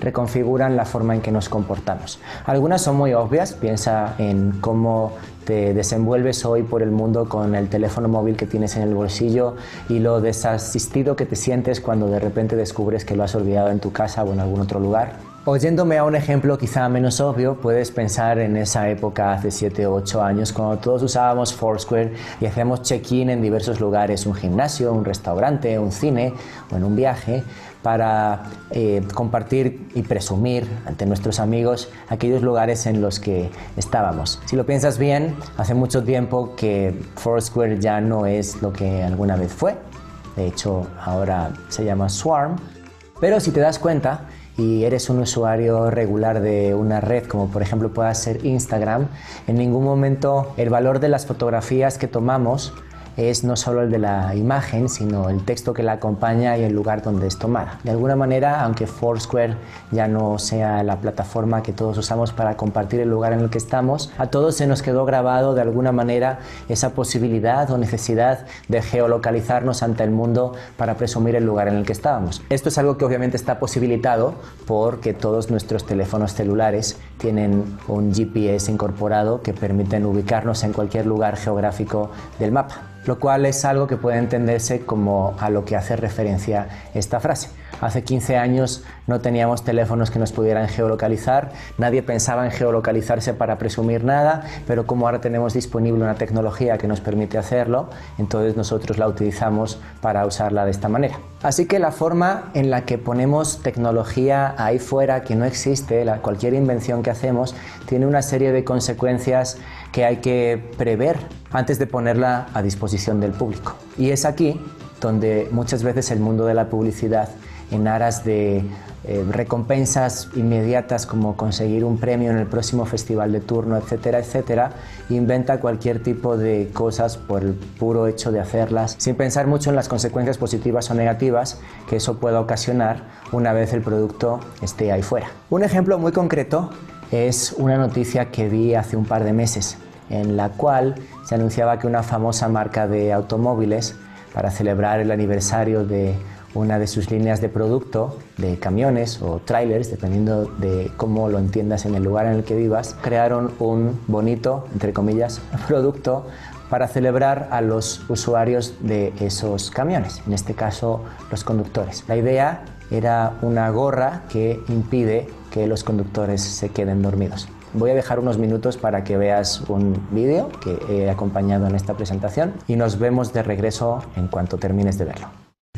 reconfiguran la forma en que nos comportamos. Algunas son muy obvias, piensa en cómo te desenvuelves hoy por el mundo con el teléfono móvil que tienes en el bolsillo y lo desasistido que te sientes cuando de repente descubres que lo has olvidado en tu casa o en algún otro lugar. Oyéndome a un ejemplo quizá menos obvio, puedes pensar en esa época hace siete o ocho años cuando todos usábamos Foursquare y hacíamos check-in en diversos lugares, un gimnasio, un restaurante, un cine o en un viaje, para eh, compartir y presumir ante nuestros amigos aquellos lugares en los que estábamos. Si lo piensas bien, hace mucho tiempo que Foursquare ya no es lo que alguna vez fue. De hecho, ahora se llama Swarm. Pero si te das cuenta y eres un usuario regular de una red, como por ejemplo pueda ser Instagram, en ningún momento el valor de las fotografías que tomamos es no solo el de la imagen, sino el texto que la acompaña y el lugar donde es tomada. De alguna manera, aunque Foursquare ya no sea la plataforma que todos usamos para compartir el lugar en el que estamos, a todos se nos quedó grabado de alguna manera esa posibilidad o necesidad de geolocalizarnos ante el mundo para presumir el lugar en el que estábamos. Esto es algo que obviamente está posibilitado porque todos nuestros teléfonos celulares tienen un G P S incorporado que permiten ubicarnos en cualquier lugar geográfico del mapa, lo cual es algo que puede entenderse como a lo que hace referencia esta frase. Hace quince años no teníamos teléfonos que nos pudieran geolocalizar, nadie pensaba en geolocalizarse para presumir nada, pero como ahora tenemos disponible una tecnología que nos permite hacerlo, entonces nosotros la utilizamos para usarla de esta manera. Así que la forma en la que ponemos tecnología ahí fuera que no existe, la, cualquier invención que hacemos, tiene una serie de consecuencias que hay que prever antes de ponerla a disposición del público. Y es aquí donde muchas veces el mundo de la publicidad, en aras de eh, recompensas inmediatas como conseguir un premio en el próximo festival de turno, etcétera, etcétera, inventa cualquier tipo de cosas por el puro hecho de hacerlas, sin pensar mucho en las consecuencias positivas o negativas que eso pueda ocasionar una vez el producto esté ahí fuera. Un ejemplo muy concreto es una noticia que vi hace un par de meses, en la cual se anunciaba que una famosa marca de automóviles, para celebrar el aniversario de una de sus líneas de producto, de camiones o trailers, dependiendo de cómo lo entiendas en el lugar en el que vivas, crearon un bonito, entre comillas, producto para celebrar a los usuarios de esos camiones, en este caso los conductores. La idea era una gorra que impide que los conductores se queden dormidos. Voy a dejar unos minutos para que veas un vídeo que he acompañado en esta presentación y nos vemos de regreso en cuanto termines de verlo.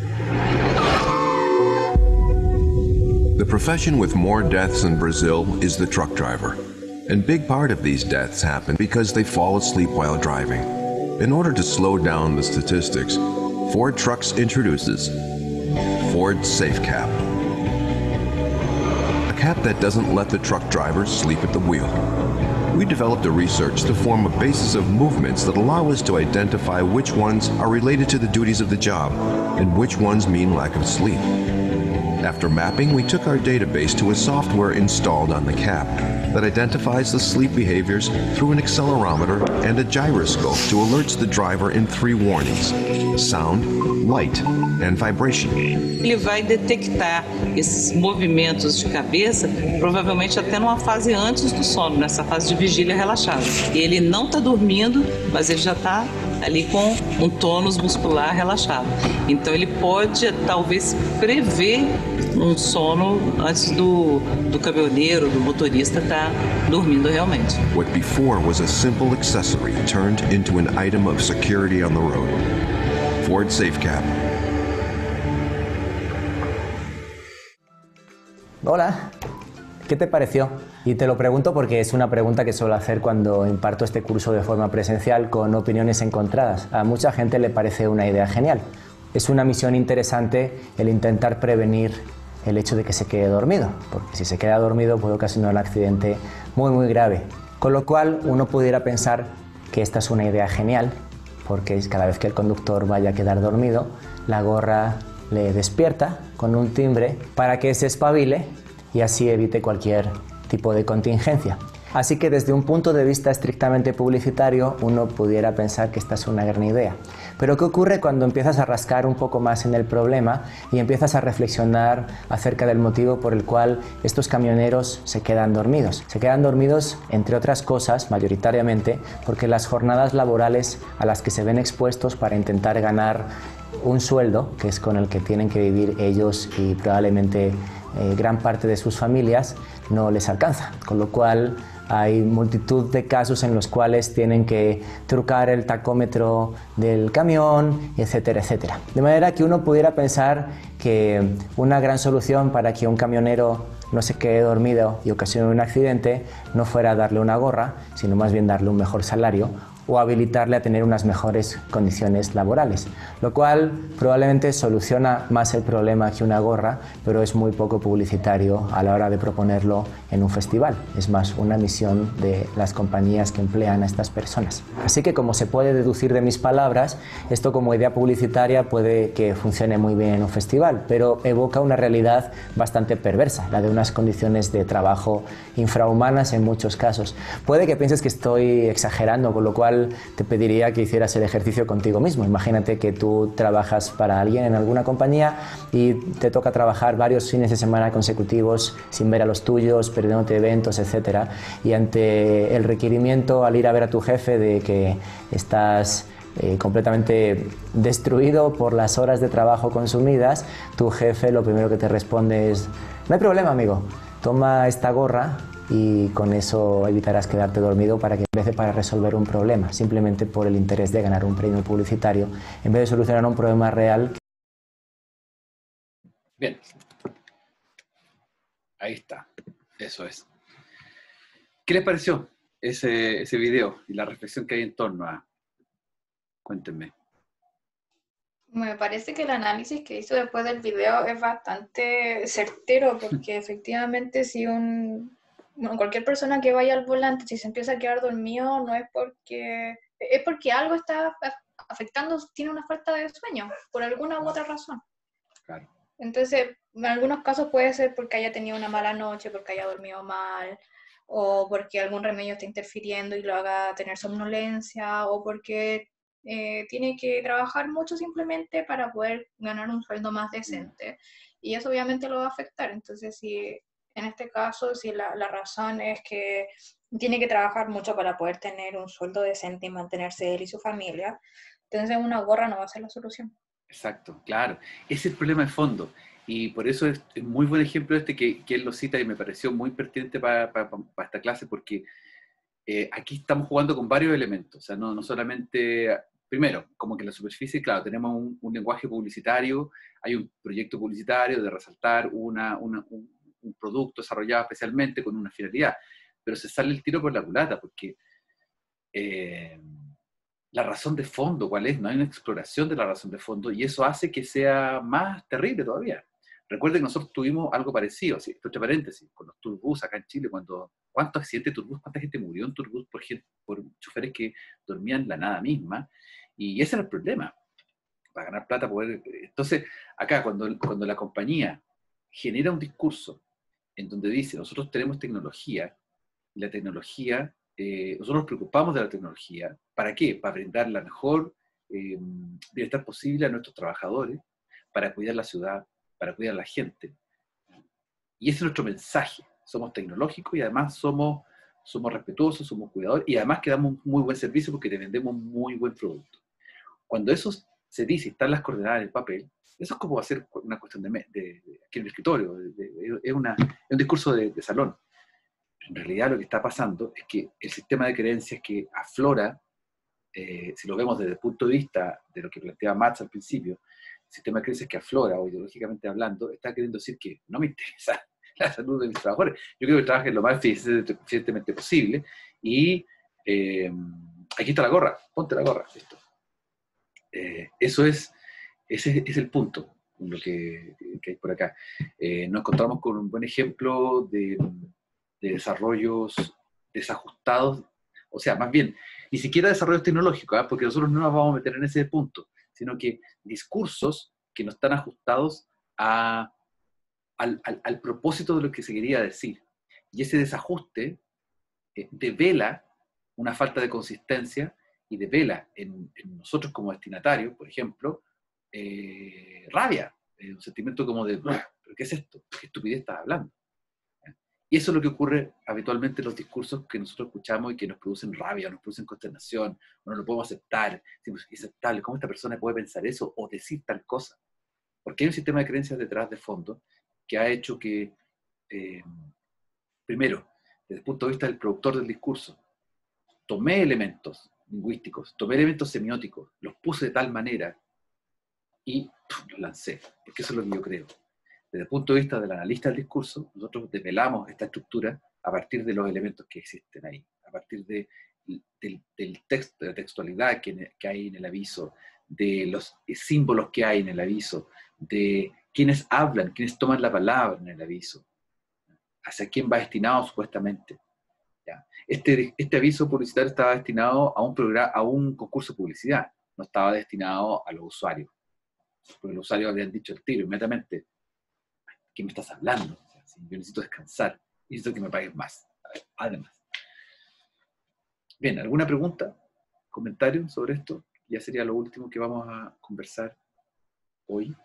The profession with more deaths in Brazil is the truck driver. And big part of these deaths happen because they fall asleep while driving. In order to slow down the statistics, Ford Trucks introduces Ford SafeCap. A cap that doesn't let the truck drivers sleep at the wheel. We developed a research to form a basis of movements that allow us to identify which ones are related to the duties of the job and which ones mean lack of sleep. After mapping, we took our database to a software installed on the cap that identifies the sleep behaviors through an accelerometer and a gyroscope to alerts the driver in three warnings: sound, light, and vibration. Ele vai detectar esses movimentos de cabeça, provavelmente até numa fase antes do sono, nessa fase de vigília relaxada. E ele não está dormindo, mas ele já está ali com um tônus muscular relaxado. Então ele pode talvez prever um sono antes do, do caminhoneiro, do motorista estar dormindo realmente. What before was a simple accessory turned into an item of security on the road. Ford SafeCap. Hola, ¿qué te pareció? Y te lo pregunto porque es una pregunta que suelo hacer cuando imparto este curso de forma presencial con opiniones encontradas. A mucha gente le parece una idea genial. Es una misión interesante el intentar prevenir el hecho de que se quede dormido, porque si se queda dormido puede ocasionar un accidente muy muy grave. Con lo cual uno pudiera pensar que esta es una idea genial, porque cada vez que el conductor vaya a quedar dormido, la gorra le despierta con un timbre para que se espabile y así evite cualquier tipo de contingencia. Así que desde un punto de vista estrictamente publicitario, uno pudiera pensar que esta es una gran idea. Pero ¿qué ocurre cuando empiezas a rascar un poco más en el problema y empiezas a reflexionar acerca del motivo por el cual estos camioneros se quedan dormidos? Se quedan dormidos, entre otras cosas, mayoritariamente, porque las jornadas laborales a las que se ven expuestos para intentar ganar un sueldo, que es con el que tienen que vivir ellos y probablemente eh, gran parte de sus familias, no les alcanza, con lo cual hay multitud de casos en los cuales tienen que trucar el tacómetro del camión, etcétera, etcétera. De manera que uno pudiera pensar que una gran solución para que un camionero no se quede dormido y ocasione un accidente no fuera darle una gorra, sino más bien darle un mejor salario o habilitarle a tener unas mejores condiciones laborales, lo cual probablemente soluciona más el problema que una gorra, pero es muy poco publicitario a la hora de proponerlo en un festival. Es más una misión de las compañías que emplean a estas personas. Así que, como se puede deducir de mis palabras, esto como idea publicitaria puede que funcione muy bien en un festival, pero evoca una realidad bastante perversa, la de unas condiciones de trabajo infrahumanas en muchos casos. Puede que pienses que estoy exagerando, con lo cual te pediría que hicieras el ejercicio contigo mismo. Imagínate que tú trabajas para alguien en alguna compañía y te toca trabajar varios fines de semana consecutivos sin ver a los tuyos, perdiéndote eventos, etcétera. Y ante el requerimiento al ir a ver a tu jefe de que estás eh, completamente destruido por las horas de trabajo consumidas, tu jefe lo primero que te responde es: no hay problema, amigo, toma esta gorra y con eso evitarás quedarte dormido, para que en vez de para resolver un problema, simplemente por el interés de ganar un premio publicitario, en vez de solucionar un problema real. Bien. Ahí está. Eso es. ¿Qué les pareció ese, ese video y la reflexión que hay en torno a? Cuéntenme. Me parece que el análisis que hizo después del video es bastante certero, porque efectivamente si un, bueno, cualquier persona que vaya al volante, si se empieza a quedar dormido, no es porque, es porque algo está afectando, tiene una falta de sueño, por alguna u otra razón. Claro. Entonces, en algunos casos puede ser porque haya tenido una mala noche, porque haya dormido mal, o porque algún remedio está interfiriendo y lo haga tener somnolencia, o porque Eh, tiene que trabajar mucho simplemente para poder ganar un sueldo más decente, y eso obviamente lo va a afectar. Entonces, si en este caso, si la, la razón es que tiene que trabajar mucho para poder tener un sueldo decente y mantenerse él y su familia, entonces una gorra no va a ser la solución. Exacto, claro. Ese es el problema de fondo. Y por eso es, es muy buen ejemplo este que, que él lo cita, y me pareció muy pertinente para, para, para esta clase, porque eh, aquí estamos jugando con varios elementos. O sea, no, no solamente... Primero, como que en la superficie, claro, tenemos un, un lenguaje publicitario, hay un proyecto publicitario de resaltar una, una, un, un producto desarrollado especialmente con una finalidad, pero se sale el tiro por la culata, porque eh, la razón de fondo, ¿cuál es? No hay una exploración de la razón de fondo, y eso hace que sea más terrible todavía. Recuerden que nosotros tuvimos algo parecido, ¿sí? Entre paréntesis, con los turbús acá en Chile, cuando, ¿cuántos accidentes de turbús, cuánta gente murió en turbús por, por choferes que dormían la nada misma? Y ese era el problema, para ganar plata poder... Entonces, acá, cuando, cuando la compañía genera un discurso en donde dice, nosotros tenemos tecnología, y la tecnología, eh, nosotros nos preocupamos de la tecnología, ¿para qué? Para brindar la mejor eh, bienestar posible a nuestros trabajadores, para cuidar la ciudad, para cuidar a la gente. Y ese es nuestro mensaje. Somos tecnológicos y además somos, somos respetuosos, somos cuidadores, y además que damos un muy buen servicio porque te vendemos un muy buen producto. Cuando eso se dice, están las coordenadas en el papel, eso es como hacer una cuestión de, de, de aquí en el escritorio, de, de, es, una, es un discurso de, de salón. En realidad lo que está pasando es que el sistema de creencias que aflora, eh, si lo vemos desde el punto de vista de lo que planteaba Marx al principio, el sistema de creencias que aflora, o ideológicamente hablando, está queriendo decir que no me interesa la salud de mis trabajadores. Yo quiero que trabajen lo más eficientemente posible, y eh, aquí está la gorra, ponte la gorra, listo. Eh, eso es, ese es el punto, lo que, que hay por acá. Eh, nos encontramos con un buen ejemplo de, de desarrollos desajustados, o sea, más bien, ni siquiera desarrollos tecnológicos, ¿eh? Porque nosotros no nos vamos a meter en ese punto, sino que discursos que no están ajustados a, al, al, al propósito de lo que se quería decir. Y ese desajuste eh, devela una falta de consistencia y devela en, en nosotros como destinatarios, por ejemplo, eh, rabia, eh, un sentimiento como de, ¿pero qué es esto? ¿Qué estupidez estás hablando? Y eso es lo que ocurre habitualmente en los discursos que nosotros escuchamos y que nos producen rabia, nos producen consternación, o no lo podemos aceptar. Decimos, ¿es aceptable? ¿Cómo esta persona puede pensar eso o decir tal cosa? Porque hay un sistema de creencias detrás de fondo que ha hecho que, eh, primero, desde el punto de vista del productor del discurso, tomé elementos lingüísticos, tomé elementos semióticos, los puse de tal manera y pff, los lancé, porque eso es lo que yo creo. Desde el punto de vista del analista del discurso, nosotros develamos esta estructura a partir de los elementos que existen ahí, a partir de, del, del texto, de la textualidad que, que hay en el aviso, de los símbolos que hay en el aviso, de quienes hablan, quienes toman la palabra en el aviso, hacia quién va destinado supuestamente. ¿Ya? Este, este aviso publicitario estaba destinado a un, programa, a un concurso de publicidad, no estaba destinado a los usuarios, porque los usuarios habían dicho el tiro inmediatamente, ¿qué me estás hablando? O sea, si yo necesito descansar, necesito que me paguen más, además. Bien, ¿alguna pregunta? ¿Comentario sobre esto? Ya sería lo último que vamos a conversar hoy.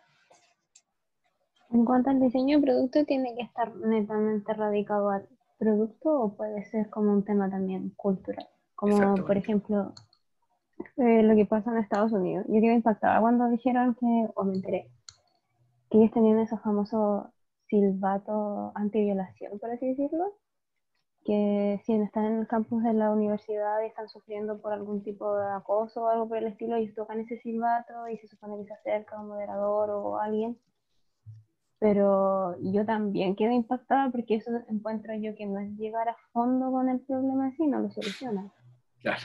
En cuanto al diseño de producto, ¿tiene que estar netamente radicado al producto o puede ser como un tema también cultural? Como, por ejemplo, eh, lo que pasa en Estados Unidos. Yo quedé impactada cuando dijeron que, o me enteré, que ellos tenían esos famosos silbatos antiviolación, por así decirlo, que si están en el campus de la universidad y están sufriendo por algún tipo de acoso o algo por el estilo, ellos tocan ese silbato y se supone que se acerca un moderador o alguien. Pero yo también quedé impactada porque eso encuentro yo que no es llegar a fondo con el problema así, no lo soluciona. Claro.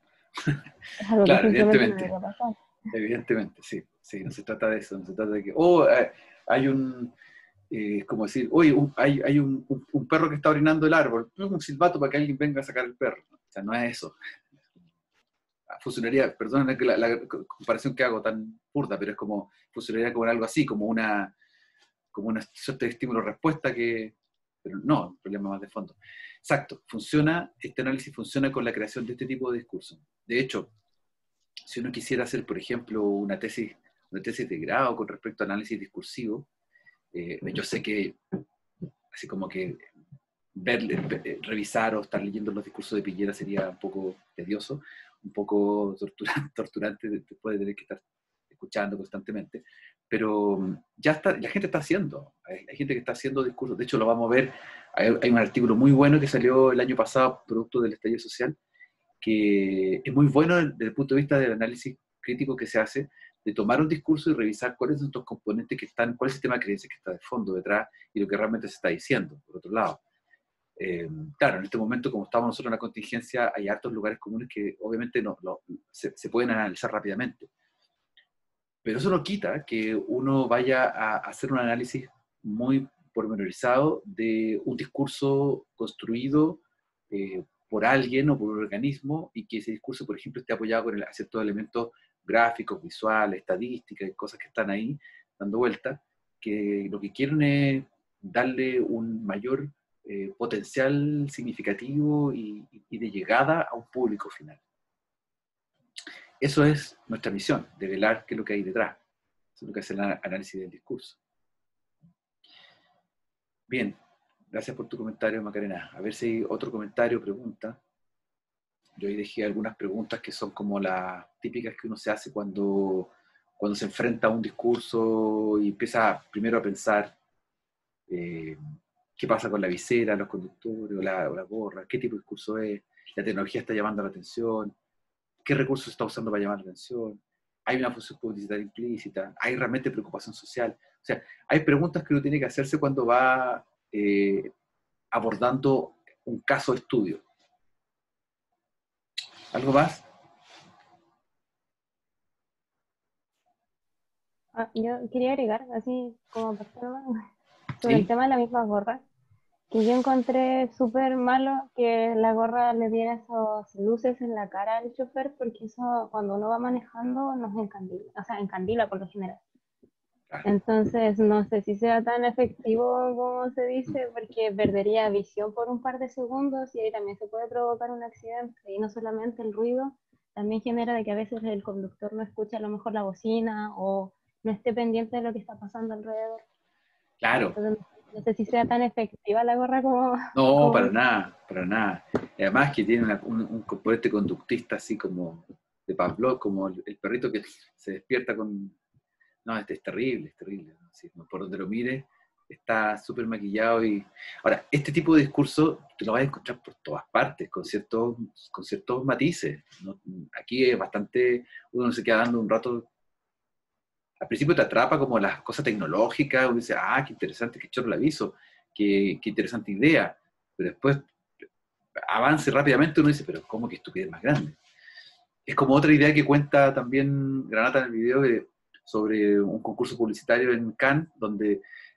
Es algo Claro, que simplemente no evidentemente. debería pasar. Evidentemente, sí. Sí, no se trata de eso, no se trata de que, oh, eh, hay un, eh, es como decir, oye, un, hay, hay un, un, un perro que está orinando el árbol, un silbato para que alguien venga a sacar el perro. O sea, no es eso. Funcionaría, perdón la, la comparación que hago tan burda, pero es como, funcionaría como algo así, como una, como una suerte de estímulo-respuesta que, pero no, un problema más de fondo. Exacto, funciona, este análisis funciona con la creación de este tipo de discursos. De hecho, si uno quisiera hacer, por ejemplo, una tesis, una tesis de grado con respecto a análisis discursivo, eh, yo sé que, así como que ver, revisar o estar leyendo los discursos de Piñera sería un poco tedioso, un poco torturante, torturante después de tener que estar escuchando constantemente, pero ya está, la gente está haciendo, hay, hay gente que está haciendo discursos, de hecho lo vamos a ver, hay, hay un artículo muy bueno que salió el año pasado, producto del estallido social, que es muy bueno desde el punto de vista del análisis crítico que se hace, de tomar un discurso y revisar cuáles son estos componentes que están, cuál es el sistema de creencias que está de fondo detrás y lo que realmente se está diciendo, por otro lado. Eh, claro, en este momento, como estamos nosotros en la contingencia, hay hartos lugares comunes que obviamente no, no, se, se pueden analizar rápidamente. Pero eso no quita que uno vaya a hacer un análisis muy pormenorizado de un discurso construido eh, por alguien o por un organismo y que ese discurso, por ejemplo, esté apoyado con el, ciertos elementos gráficos, visuales, estadísticas y cosas que están ahí dando vuelta, que lo que quieren es darle un mayor eh, potencial significativo y, y de llegada a un público final. Eso es nuestra misión, develar qué es lo que hay detrás. Eso es lo que hace el análisis del discurso. Bien, gracias por tu comentario, Macarena. A ver si hay otro comentario o pregunta. Yo ahí dejé algunas preguntas que son como las típicas que uno se hace cuando, cuando se enfrenta a un discurso y empieza primero a pensar eh, qué pasa con la visera, los conductores o la, o la gorra, qué tipo de discurso es, la tecnología está llamando la atención, qué recursos está usando para llamar la atención, hay una función publicitaria implícita, hay realmente preocupación social. O sea, hay preguntas que uno tiene que hacerse cuando va eh, abordando un caso de estudio. ¿Algo más? Ah, yo quería agregar, así como persona, sobre ¿Sí? el tema de la misma gorra, que yo encontré súper malo que la gorra le diera esas luces en la cara al chofer, porque eso cuando uno va manejando nos encandila, o sea, encandila por lo general. Entonces, no sé si sea tan efectivo como se dice, porque perdería visión por un par de segundos y ahí también se puede provocar un accidente. Y no solamente el ruido, también genera de que a veces el conductor no escuche a lo mejor la bocina o no esté pendiente de lo que está pasando alrededor. Claro. Entonces, no sé si sea tan efectiva la gorra como... No, como... para nada, para nada. Y además que tiene una, un, un componente conductista así como de Pavlov, como el, el perrito que se despierta con... No, este es terrible, es terrible. ¿No? Sí, por donde lo mires, está súper maquillado. Y ahora, este tipo de discurso te lo vas a encontrar por todas partes, con ciertos, con ciertos matices, ¿no? Aquí es bastante... Uno se queda dando un rato... Al principio te atrapa como las cosas tecnológicas, uno dice, ah, qué interesante, qué chorro el aviso, qué, qué interesante idea. Pero después avance rápidamente, uno dice, pero ¿cómo que estupidez más grande? Es como otra idea que cuenta también Granata en el video de, sobre un concurso publicitario en Cannes, donde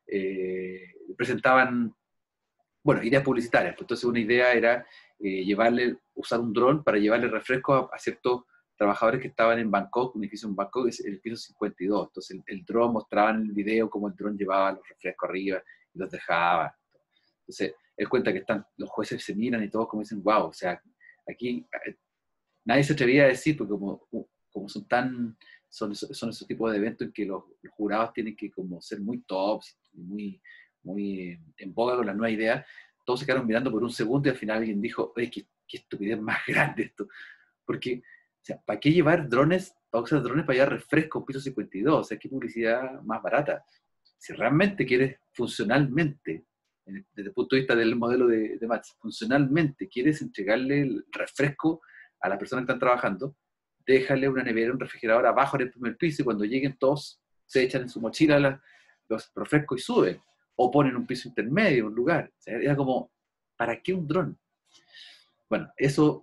eh, presentaban, bueno, ideas publicitarias. Entonces una idea era eh, llevarle, usar un dron para llevarle refrescos a, a ciertos trabajadores que estaban en Bangkok, un edificio en Bangkok, es el piso cincuenta y dos. Entonces el, el dron mostraba en el video cómo el dron llevaba los refrescos arriba y los dejaba. Entonces él cuenta que están, los jueces se miran y todos como dicen, wow, o sea, aquí nadie se atrevía a decir, porque como, como son tan, son, son esos tipos de eventos en que los, los jurados tienen que como ser muy tops, muy, muy en boga con las nuevas ideas, todos se quedaron mirando por un segundo y al final alguien dijo, oye, qué, qué estupidez más grande esto, porque, o sea, ¿para qué llevar drones, para usar drones para llevar refrescos piso cincuenta y dos? O sea, ¿qué publicidad más barata? Si realmente quieres funcionalmente, desde el punto de vista del modelo de, de Match, funcionalmente quieres entregarle el refresco a las personas que están trabajando, déjale una nevera, un refrigerador abajo en el primer piso y cuando lleguen todos se echan en su mochila la, los refrescos y suben, o ponen un piso intermedio, un lugar. O sea, era como, ¿para qué un dron? Bueno, eso,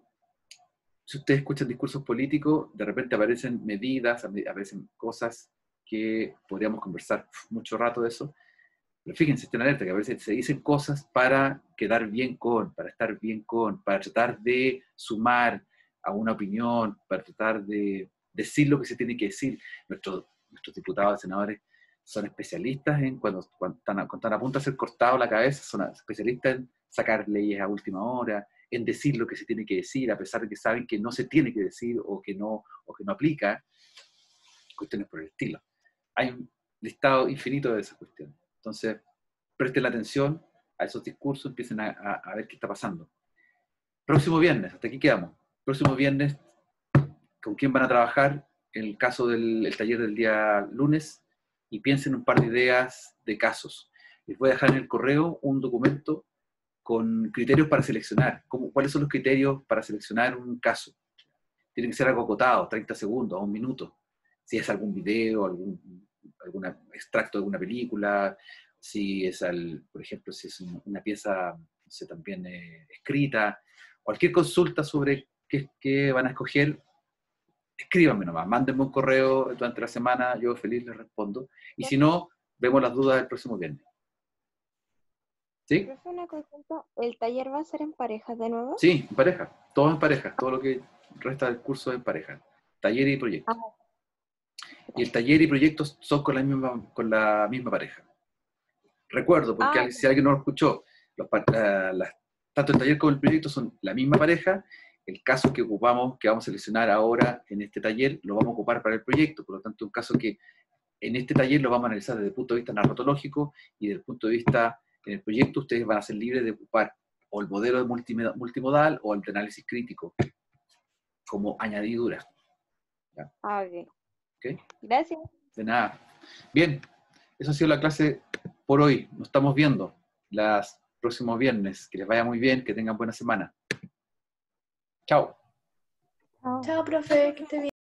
si ustedes escuchan discursos políticos, de repente aparecen medidas, aparecen cosas que podríamos conversar mucho rato de eso, pero fíjense, estén alerta, que a veces se dicen cosas para quedar bien con, para estar bien con, para tratar de sumar a una opinión, para tratar de decir lo que se tiene que decir. Nuestros, nuestros diputados, senadores, son especialistas en, cuando, cuando, están a, cuando están a punto de ser cortados la cabeza, son especialistas en sacar leyes a última hora, en decir lo que se tiene que decir, a pesar de que saben que no se tiene que decir o que no, o que no aplica, cuestiones por el estilo. Hay un listado infinito de esas cuestiones. Entonces, presten la atención a esos discursos, empiecen a, a, a ver qué está pasando. Próximo viernes, hasta aquí quedamos. Próximo viernes, ¿con quién van a trabajar? En el caso del el taller del día lunes, y piensen un par de ideas de casos. Les voy a dejar en el correo un documento con criterios para seleccionar. ¿Cómo, ¿Cuáles son los criterios para seleccionar un caso? Tiene que ser algo acotado, treinta segundos, un minuto. Si es algún video, algún, algún extracto de alguna película, si es, al, por ejemplo, si es una pieza, no sé, también eh, escrita, cualquier consulta sobre qué, qué van a escoger, escríbanme nomás, mándenme un correo durante la semana, yo feliz les respondo, y si no, vemos las dudas el próximo viernes. ¿Sí? Profe, una consulta, ¿el taller va a ser en pareja de nuevo? Sí, en pareja, todo en pareja, todo lo que resta del curso es en pareja, taller y proyectos. Ah. Y el taller y proyectos son con la misma, con la misma pareja. Recuerdo, porque ah, si alguien no lo escuchó, los, la, la, tanto el taller como el proyecto son la misma pareja. El caso que ocupamos, que vamos a seleccionar ahora en este taller, lo vamos a ocupar para el proyecto. Por lo tanto, un caso que en este taller lo vamos a analizar desde el punto de vista narratológico y desde el punto de vista, en el proyecto, ustedes van a ser libres de ocupar o el modelo de multimodal, multimodal o el de análisis crítico como añadidura. ¿Ya? Ah, ok. ¿Okay? Gracias. De nada. Bien, eso ha sido la clase por hoy. Nos estamos viendo los próximos viernes. Que les vaya muy bien, que tengan buena semana. Chao. Chao, profe, que esté bien.